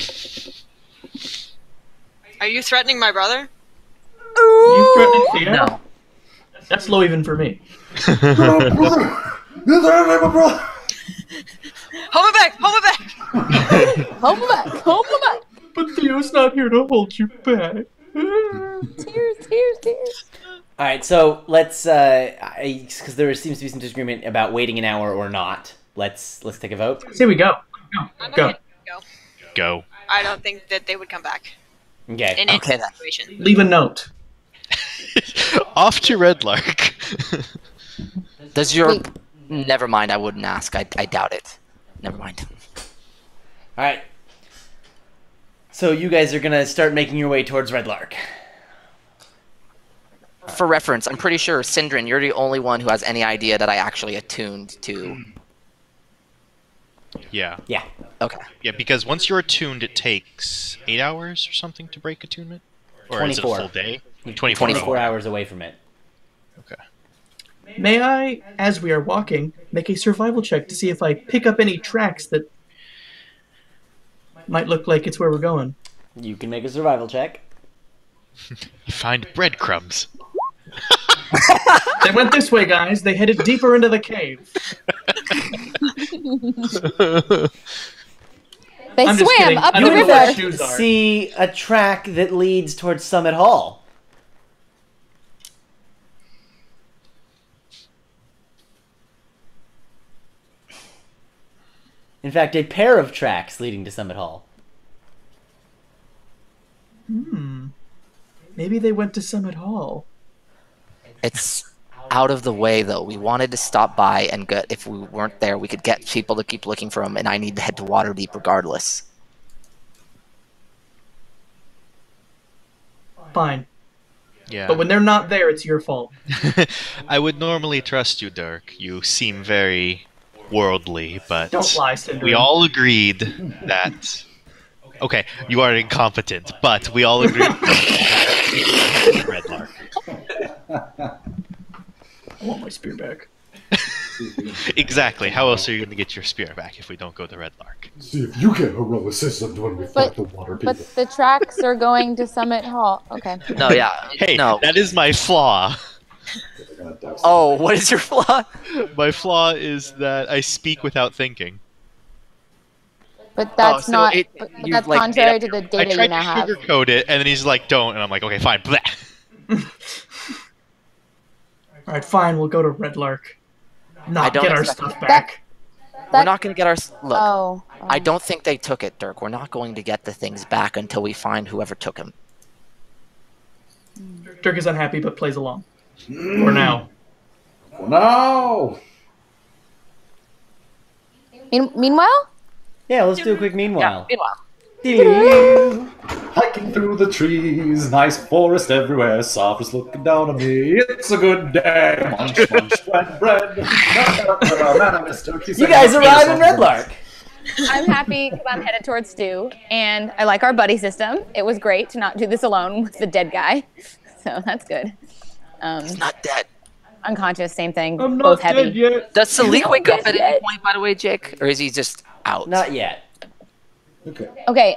Are you threatening my brother? You threatening Theo? No. That's low even for me. Brother! You're there, my brother! Hold it back! Hold it back! Hold him back! Hold him back! But Theo's not here to hold you back. Tears, tears, tears. All right, so let's because there seems to be some disagreement about waiting an hour or not. Let's take a vote. Here we go. I'm Go. okay. Go. Go. I don't think that they would come back Okay. in any Okay, then. situation. Leave a note. Off to Red Lark. Does your... Wait. Never mind, I wouldn't ask. I doubt it. Never mind. All right. So you guys are gonna start making your way towards Red Lark. For reference, I'm pretty sure, Sindrin, you're the only one who has any idea that I actually attuned to... Yeah. Yeah. Okay. Yeah, because once you're attuned, it takes 8 hours or something to break attunement? Or is it a 24. full day? 24, 24 hours away from it. Okay. May I, as we are walking, make a survival check to see if I pick up any tracks that might look like it's where we're going? You can make a survival check. You find breadcrumbs. They went this way, guys. They headed deeper into the cave. They I'm just swam kidding. up I the don't know where river. shoes are. See a track that leads towards Summit Hall. In fact, a pair of tracks leading to Summit Hall. Maybe they went to Summit Hall. It's out of the way, though. We wanted to stop by and get... If we weren't there, we could get people to keep looking for them, and I need to head to Waterdeep regardless. Fine. Yeah. But when they're not there, it's your fault. I would normally trust you, Dirk. You seem very worldly, but Don't lie, Cinder. we all agreed that... Okay, you are incompetent, but we all agreed that Red Lark. I want my spear back. Exactly. How else are you going to get your spear back if we don't go to Red Lark? See if you get heroicism when we fight the water people. But the tracks are going to Summit Hall. Okay. No, yeah. Hey, no. that is my flaw. They're gonna douse Oh, what is your flaw? My flaw is that I speak without thinking. But that's so not. it- But you've, that's like, contrary made to the I data you tried to now have. sugarcoat it, and then he's like, don't, and I'm like, okay, fine. Bleh. All right, fine. We'll go to Red Lark. I Not don't get our expect- stuff back. We're not going to get our... Look, Oh. I don't think they took it, Dirk. We're not going to get the things back until we find whoever took them. Dirk is unhappy but plays along. For now. No! Meanwhile, Yeah, let's do a quick meanwhile. Meanwhile, Hiking through the trees, nice forest everywhere, Sophie's looking down on me. It's a good day. Munch, munch, bread. You guys arrive in Red Lark. I'm happy because I'm headed towards Stu, and I like our buddy system. It was great to not do this alone with the dead guy, so that's good. he's not dead. Unconscious, same thing. I'm both not heavy. dead yet. Does Salleek wake up Yes, at any yes. point, by the way, Jake? Or is he just out? Not yet. Okay. Okay.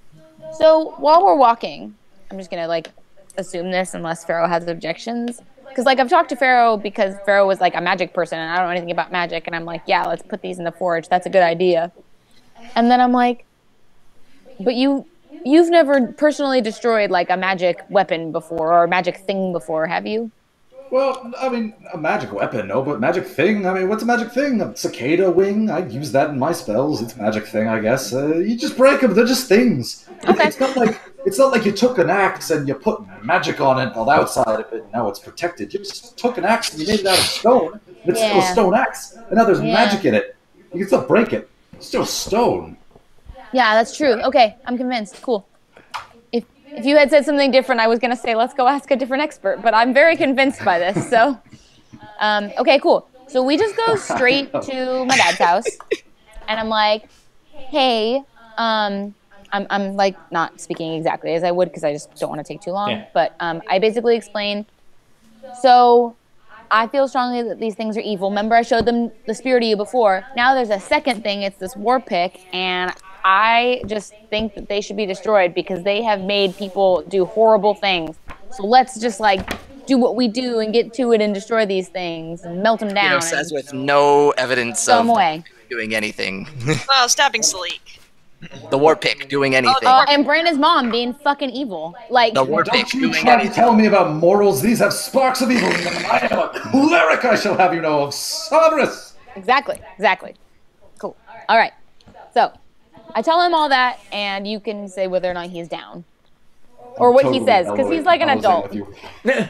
So while we're walking, I'm just gonna like assume this unless Pharaoh has objections. because like I've talked to Pharaoh because Pharaoh was like a magic person and I don't know anything about magic, and I'm like, yeah, let's put these in the forge. That's a good idea. And then I'm like, but you've never personally destroyed like a magic weapon before or a magic thing before, have you? Well, I mean, a magic weapon, no, but magic thing? I mean, what's a magic thing? A cicada wing? I use that in my spells. It's a magic thing, I guess. You just break them. They're just things. Okay. It's not like you took an axe and you put magic on it on the outside of it. Now it's protected. You just took an axe and you made it out of stone. It's still a stone axe. And now there's magic in it. You can still break it. It's still stone. Yeah, that's true. Okay, I'm convinced. Cool. If you had said something different, I was going to say, let's go ask a different expert, but I'm very convinced by this, so. Okay, cool. So we just go straight to my dad's house, and I'm like, hey, I'm like not speaking exactly as I would because I just don't want to take too long, but I basically explain, so I feel strongly that these things are evil. Remember I showed them the spear to you before. Now there's a second thing, it's this war pick, and I just think that they should be destroyed because they have made people do horrible things. So let's just like do what we do and get to it and destroy these things and melt them down. Says with no evidence of doing anything. Well, stabbing Salleek. The war pick doing anything. And Brandon's mom being fucking evil. Like the war pick Don't you doing try anything. to tell me about morals. These have sparks of evil in them. I am a cleric, I shall have you know, of Cerberus. Exactly. Cool. All right. So I tell him all that, and you can say whether or not he's down. Or what he says, because he's like an adult. That's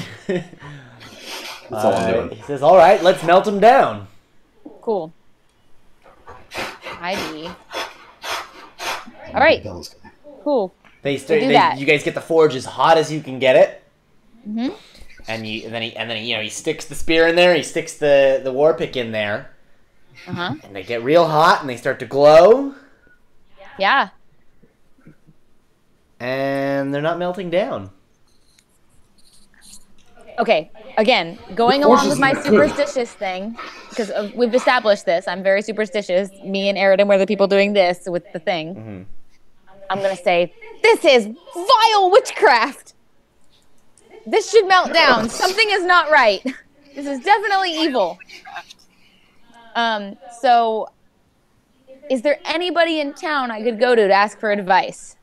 all I'm doing. He says, all right, let's melt him down. Cool. Heidi. All right. Cool. You guys get the forge as hot as you can get it. Mm-hmm. And then he sticks the spear in there, he sticks the war pick in there. Uh-huh. And they get real hot and they start to glow. Yeah. And they're not melting down. Okay, again, going along with my superstitious thing, because we've established this, I'm very superstitious. Me and Aridin were the people doing this with the thing. Mm-hmm. I'm going to say, this is vile witchcraft! This should melt down. Something is not right. This is definitely evil. So, is there anybody in town I could go to ask for advice?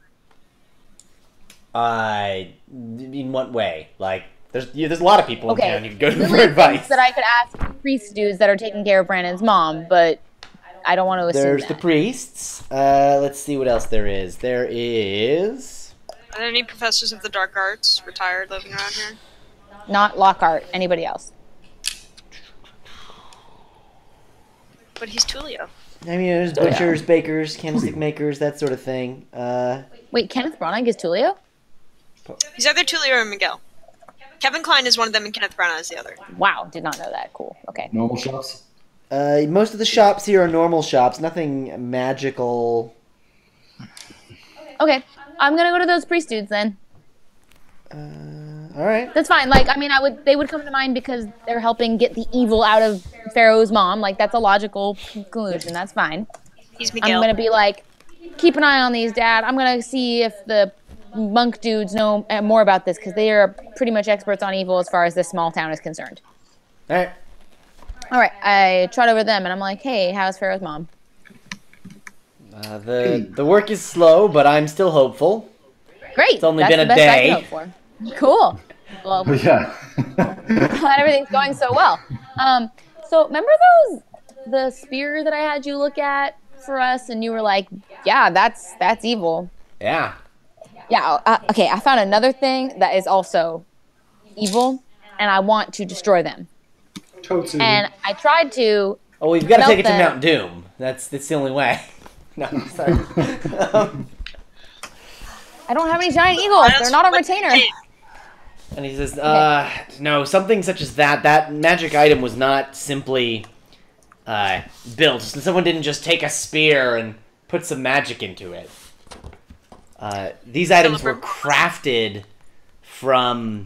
In what way? Like, there's a lot of people in town you can go to for Really advice. that I could ask priest dudes that are taking care of Brandon's mom, but I don't want to assume There's that. the priests. Let's see what else there is. There is... Are there any professors of the dark arts retired living around here? Not Lockhart. Anybody else? But he's Tulio. I mean, there's butchers, bakers, candlestick makers, that sort of thing. Wait, Kenneth Branagh is Tulio? He's either Tulio or Miguel. Kevin Kline is one of them and Kenneth Branagh is the other. Wow, did not know that. Cool. Okay. Normal shops? Most of the shops here are normal shops, nothing magical. Okay, I'm gonna go to those priest dudes then. All right. That's fine. Like, I mean, they would come to mind because they're helping get the evil out of Pharaoh's mom. Like, that's a logical conclusion. That's fine. He's Miguel. I'm gonna be like, keep an eye on these, Dad. I'm gonna see if the monk dudes know more about this because they are pretty much experts on evil as far as this small town is concerned. All right. All right, I trot over them and I'm like, hey, how's Pharaoh's mom? The work is slow, but I'm still hopeful. Great. It's only That's been the a best I can day. hope for. Cool. Well, Yeah. glad everything's going so well. So remember the spear that I had you look at for us, and you were like, yeah, that's evil. Yeah. Yeah. Okay. I found another thing that is also evil, and I want to destroy them. Totes. And I tried to. Oh, we've got to melt take it to them. Mount Doom. That's the only way. No, sorry. I don't have any giant eagles. They're not a retainer. And he says, no, something such as that magic item was not simply built. Someone didn't just take a spear and put some magic into it. These items were crafted from...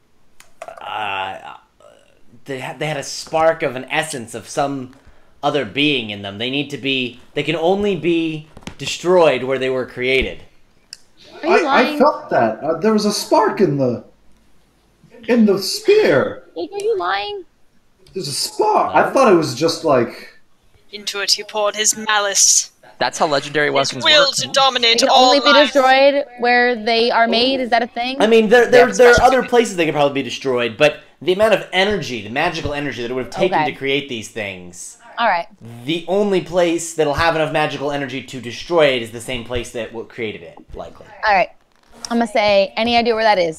they had a spark of an essence of some other being in them. They can only be destroyed where they were created. Are you lying? I felt that. There was a spark in the spear. Like, are you lying? There's a spot. I thought it was just like. Into it he poured his malice. That's how legendary His weapons will work. to dominate They can all only be life. destroyed where they are made. Is that a thing? I mean, there are special other technique. places they could probably be destroyed, but the amount of energy, the magical energy that it would have taken Okay. to create these things, All right. the only place that'll have enough magical energy to destroy it is the same place that what created it, likely. All right. I'm gonna say, any idea where that is?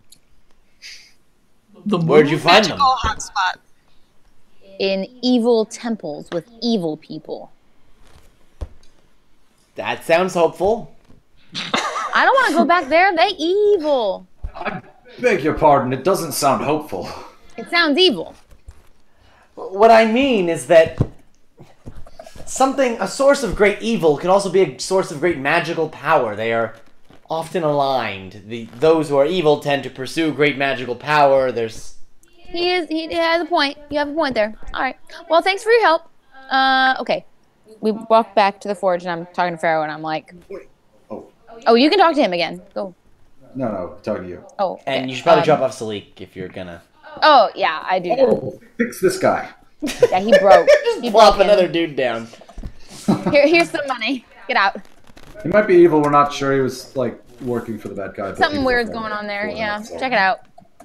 The Where'd you moon? find them? Magical hotspot. In evil temples with evil people. That sounds hopeful. I don't want to go back there. They evil. I beg your pardon. It doesn't sound hopeful. It sounds evil. What I mean is that a source of great evil can also be a source of great magical power. They are often aligned. Those who are evil tend to pursue great magical power. He has a point. You have a point there. All right. Well, thanks for your help. Okay. We walk back to the forge, and I'm talking to Pharaoh, and I'm like, Oh. "Oh, you can talk to him again. Go." No, I'm talking to you. Oh. And okay. you should probably drop off Salleek if you're gonna. Oh yeah, I do. That. Oh, fix this guy. Yeah, he broke. He Plop broke another in. dude down. Here's some money. Get out. He might be evil. We're not sure. He was like working for the bad guy. but Something he was weird's okay going on there. before Yeah, that, so. check it out.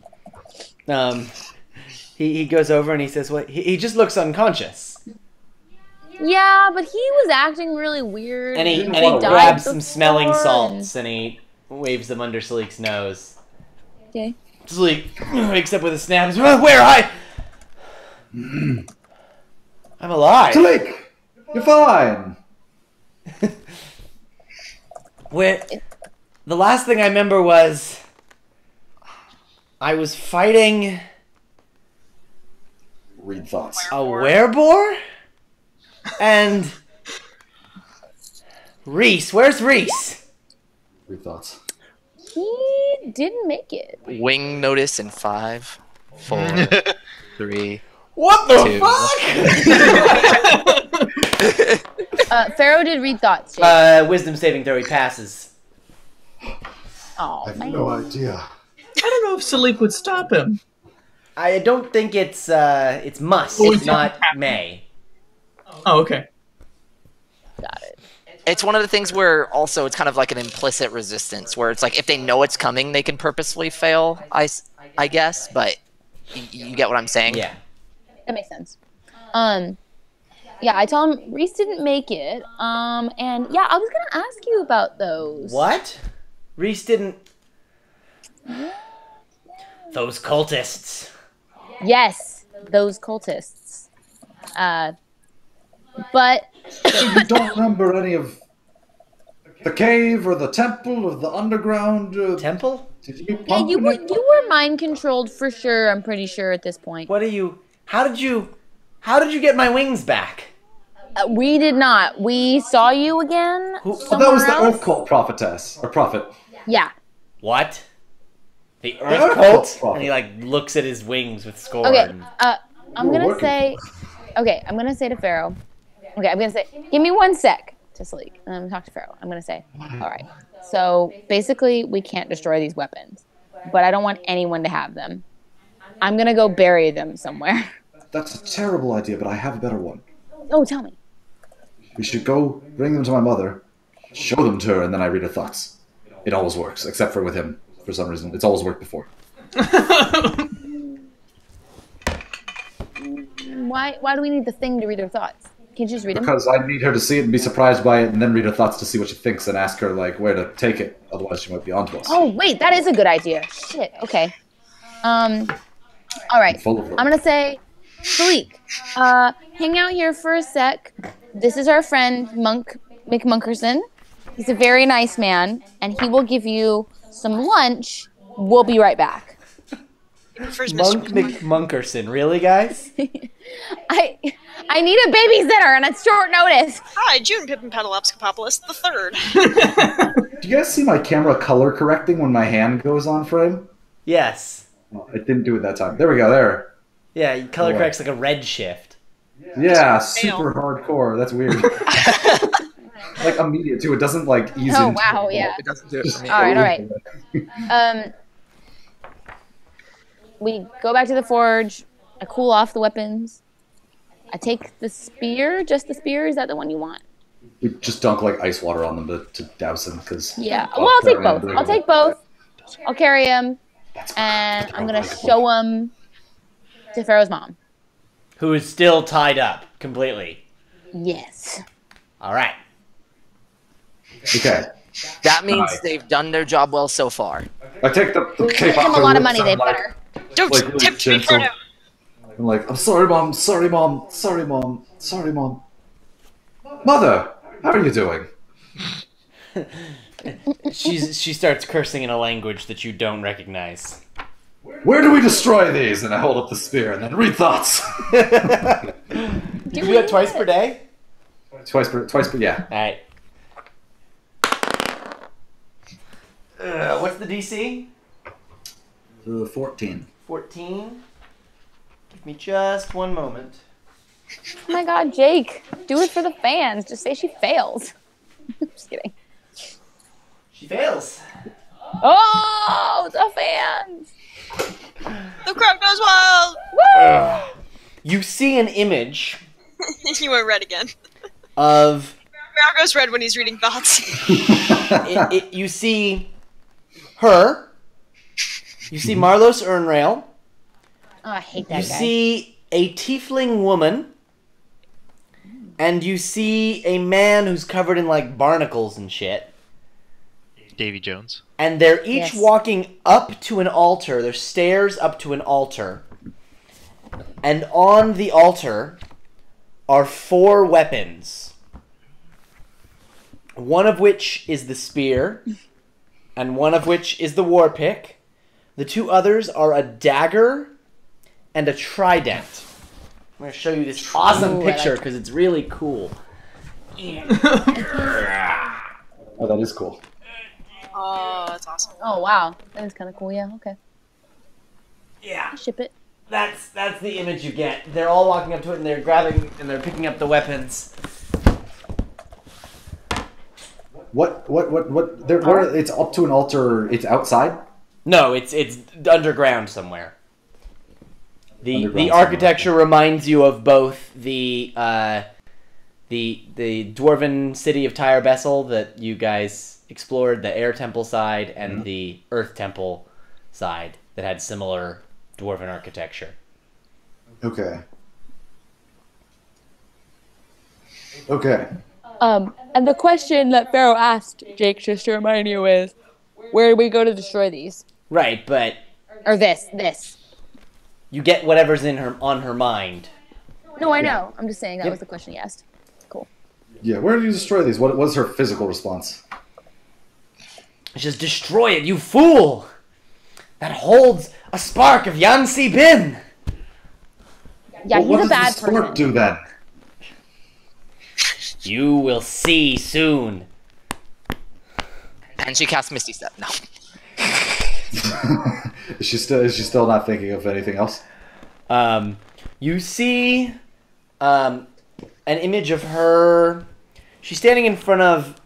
He goes over and he says, "What?" He just looks unconscious, Yeah, but he was acting really weird. and he died grabs some smelling before, salts and he waves them under Salleek's nose. Okay. Salleek wakes up with a snap. And says, "Where I'm alive." Salleek, you're fine. Where the last thing I remember was I was fighting Read thoughts. a werebore and Reese. Where's Reese? Read thoughts. He didn't make it. Wing notice in 5, 4, 3. What the fuck? Pharaoh did read thoughts, Jake. Wisdom saving throw. He passes. Oh, I have man. no idea. I don't know if Salleek would stop him. I don't think it's must. Oh, It's it's not may. Oh, okay. Got it. It's one of the things where also it's kind of like an implicit resistance, where it's like if they know it's coming, they can purposefully fail, I guess, but you get what I'm saying? Yeah. That makes sense. Yeah, I told him Reese didn't make it. And yeah, I was gonna ask you about those. What? Reese didn't. Those cultists. Yes, those cultists. But You don't remember any of the cave or the temple or the underground? Temple? Did you? yeah, pump you were it? mind controlled for sure. I'm pretty sure at this point. What are you? How did you get my wings back? We did not. We saw you again. Who- Oh, that was the somewhere Earth else. Cult prophetess or prophet. Yeah. What? The Earth Earth Cult? Cult? And he like looks at his wings with scorn. Okay. I'm We're gonna working. say. Okay, I'm gonna say to Pharaoh. Okay, I'm gonna say. Give me 1 sec to Salleek, and I'm gonna talk to Pharaoh. I'm gonna say. All right. So basically, we can't destroy these weapons, but I don't want anyone to have them. I'm gonna go bury them somewhere. That's a terrible idea, but I have a better one. Oh, tell me. We should go bring them to my mother, show them to her, and then I read her thoughts. It always works, except for with him. For some reason, it's always worked before. Why do we need the thing to read her thoughts? Can't you just read them? Because I need her to see it and be surprised by it, and then read her thoughts to see what she thinks and ask her like where to take it. Otherwise, she might be onto us. Oh, wait, that is a good idea. Shit. Okay. All right. Full of them. I'm gonna say, Salleek, hang out here for a sec. This is our friend Monk McMunkerson. He's a very nice man, and he will give you some lunch. We'll be right back. Prefers Monk Mr. McMunkerson, really, guys? I need a babysitter, and it's short notice. Hi, June Pippin Pedalopscopopolis the third. Do you guys see my camera color correcting when my hand goes on frame? Yes. Oh, it didn't do it that time. There we go. There. Yeah, color Boy. corrects like a red shift. Yeah, super hardcore. That's weird. Like immediate too. It doesn't like ease Oh, into wow, it. yeah. It doesn't do it for me. All right. we go back to the forge. I cool off the weapons. I take the spear. Just the spear. Is that the one you want? We just dunk like ice water on them to douse them because. Yeah. Well, I'll take both. I'll take both. I'll carry him, and I'm gonna show him to Pharaoh's mom, who is still tied up completely. Yes. All right. Okay. That means they've done their job well so far. I take the tape Give off them a their lot of lips, money. They I'm like- better. Don't like, really tempt me gentle. further. I'm like, I'm sorry, Mom. Sorry, Mom. Sorry, Mom. Sorry, Mom. Mother, how are you doing? She starts cursing in a language that you don't recognize. Where do we destroy these? And I hold up the spear and then read thoughts. You do that twice per day? twice per, yeah. All right. What's the DC? 14. 14. Give me just one moment. Oh my God, Jake, do it for the fans. Just say she fails. Just kidding. She fails. Oh, the fans! The crowd goes wild. You see an image You went red again. of Crowd goes red when he's reading thoughts. you see her. You see Marlos Ernrail. Oh, I hate You that guy. see a tiefling woman. And you see a man who's covered in like barnacles and shit. Davy Jones. And they're each Yes. walking up to an altar. There's stairs up to an altar. And on the altar are 4 weapons. One of which is the spear. And one of which is the war pick. The 2 others are a dagger and a trident. I'm going to show you this awesome Ooh, I picture like because it's really cool. Oh, that is cool. Oh, that's awesome. Oh, wow. That is kind of cool. Yeah, okay. Yeah. I'll ship it. That's the image you get. They're all walking up to it and they're grabbing and they're picking up the weapons. What? Where, it's up to an altar. It's outside. No, it's underground somewhere. The Underground architecture reminds you of both the dwarven city of Tyre Bessel that you guys explored, the air temple side, and the earth temple side that had similar dwarven architecture. Okay. Okay. And the question that Pharaoh asked Jake, just to remind you, is where do we go to destroy these? Right, but Or this. you get whatever's on her mind. No, I know. I'm just saying that was the question he asked. Cool. Yeah. Where do you destroy these? What was her physical response? Just destroy it, you fool! That holds a spark of Yansi Bin! Yeah, What he's a does bad the sword person. do then? You will see soon. And she casts Misty Step. No. Is she still not thinking of anything else? You see an image of her. She's standing in front of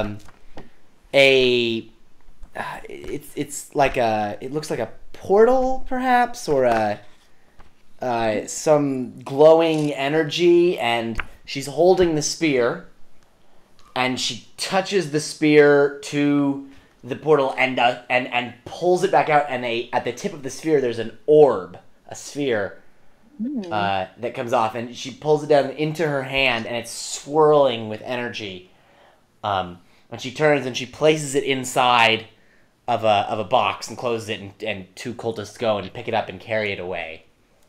it's like it looks like a portal perhaps, or some glowing energy, and she's holding the spear, and she touches the spear to the portal and pulls it back out, and at the tip of the sphere there's an orb, a sphere that comes off, and she pulls it down into her hand, and it's swirling with energy. When she turns and she places it inside of a box and closes it, and 2 cultists go and pick it up and carry it away.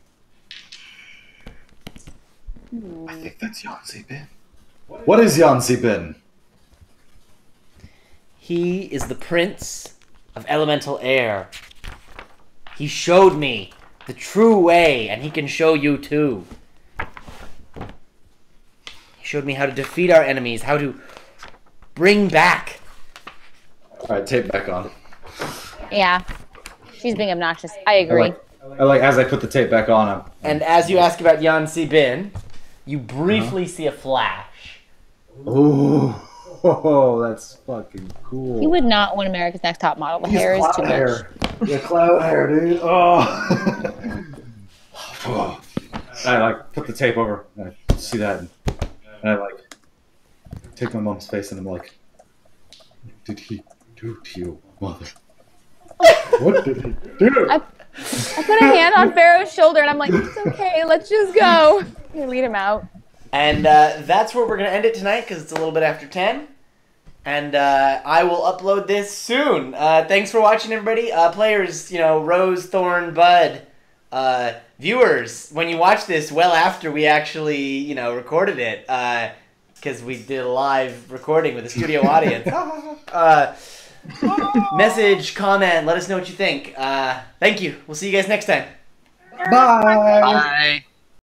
I think that's Yansi Bin. What is Yansi Bin? He is the prince of elemental air. He showed me the true way, and he can show you too. He showed me how to defeat our enemies, how to bring back. All right, tape back on. Yeah. She's being obnoxious. I agree. I like as I put the tape back on. And as you ask about Yansi Bin, you briefly see a flash. Ooh. Oh, that's fucking cool. He would not win America's Next Top Model. The He's hair is cloud too hair. much. Yeah, cloud hair, dude. Oh. I like put the tape over. And I see that, and I like take my mom's face, and I'm like, "What did he do to you, mother? What did he do?" I put a hand on Pharaoh's shoulder, and I'm like, it's okay, let's just go. You lead him out. And that's where we're going to end it tonight because it's a little bit after 10. And I will upload this soon. Thanks for watching, everybody. Players, Rose, Thorn, Bud, viewers, when you watch this well after we actually, recorded it, because we did a live recording with a studio audience. Message, comment, let us know what you think. Thank you. We'll see you guys next time. Bye. Bye.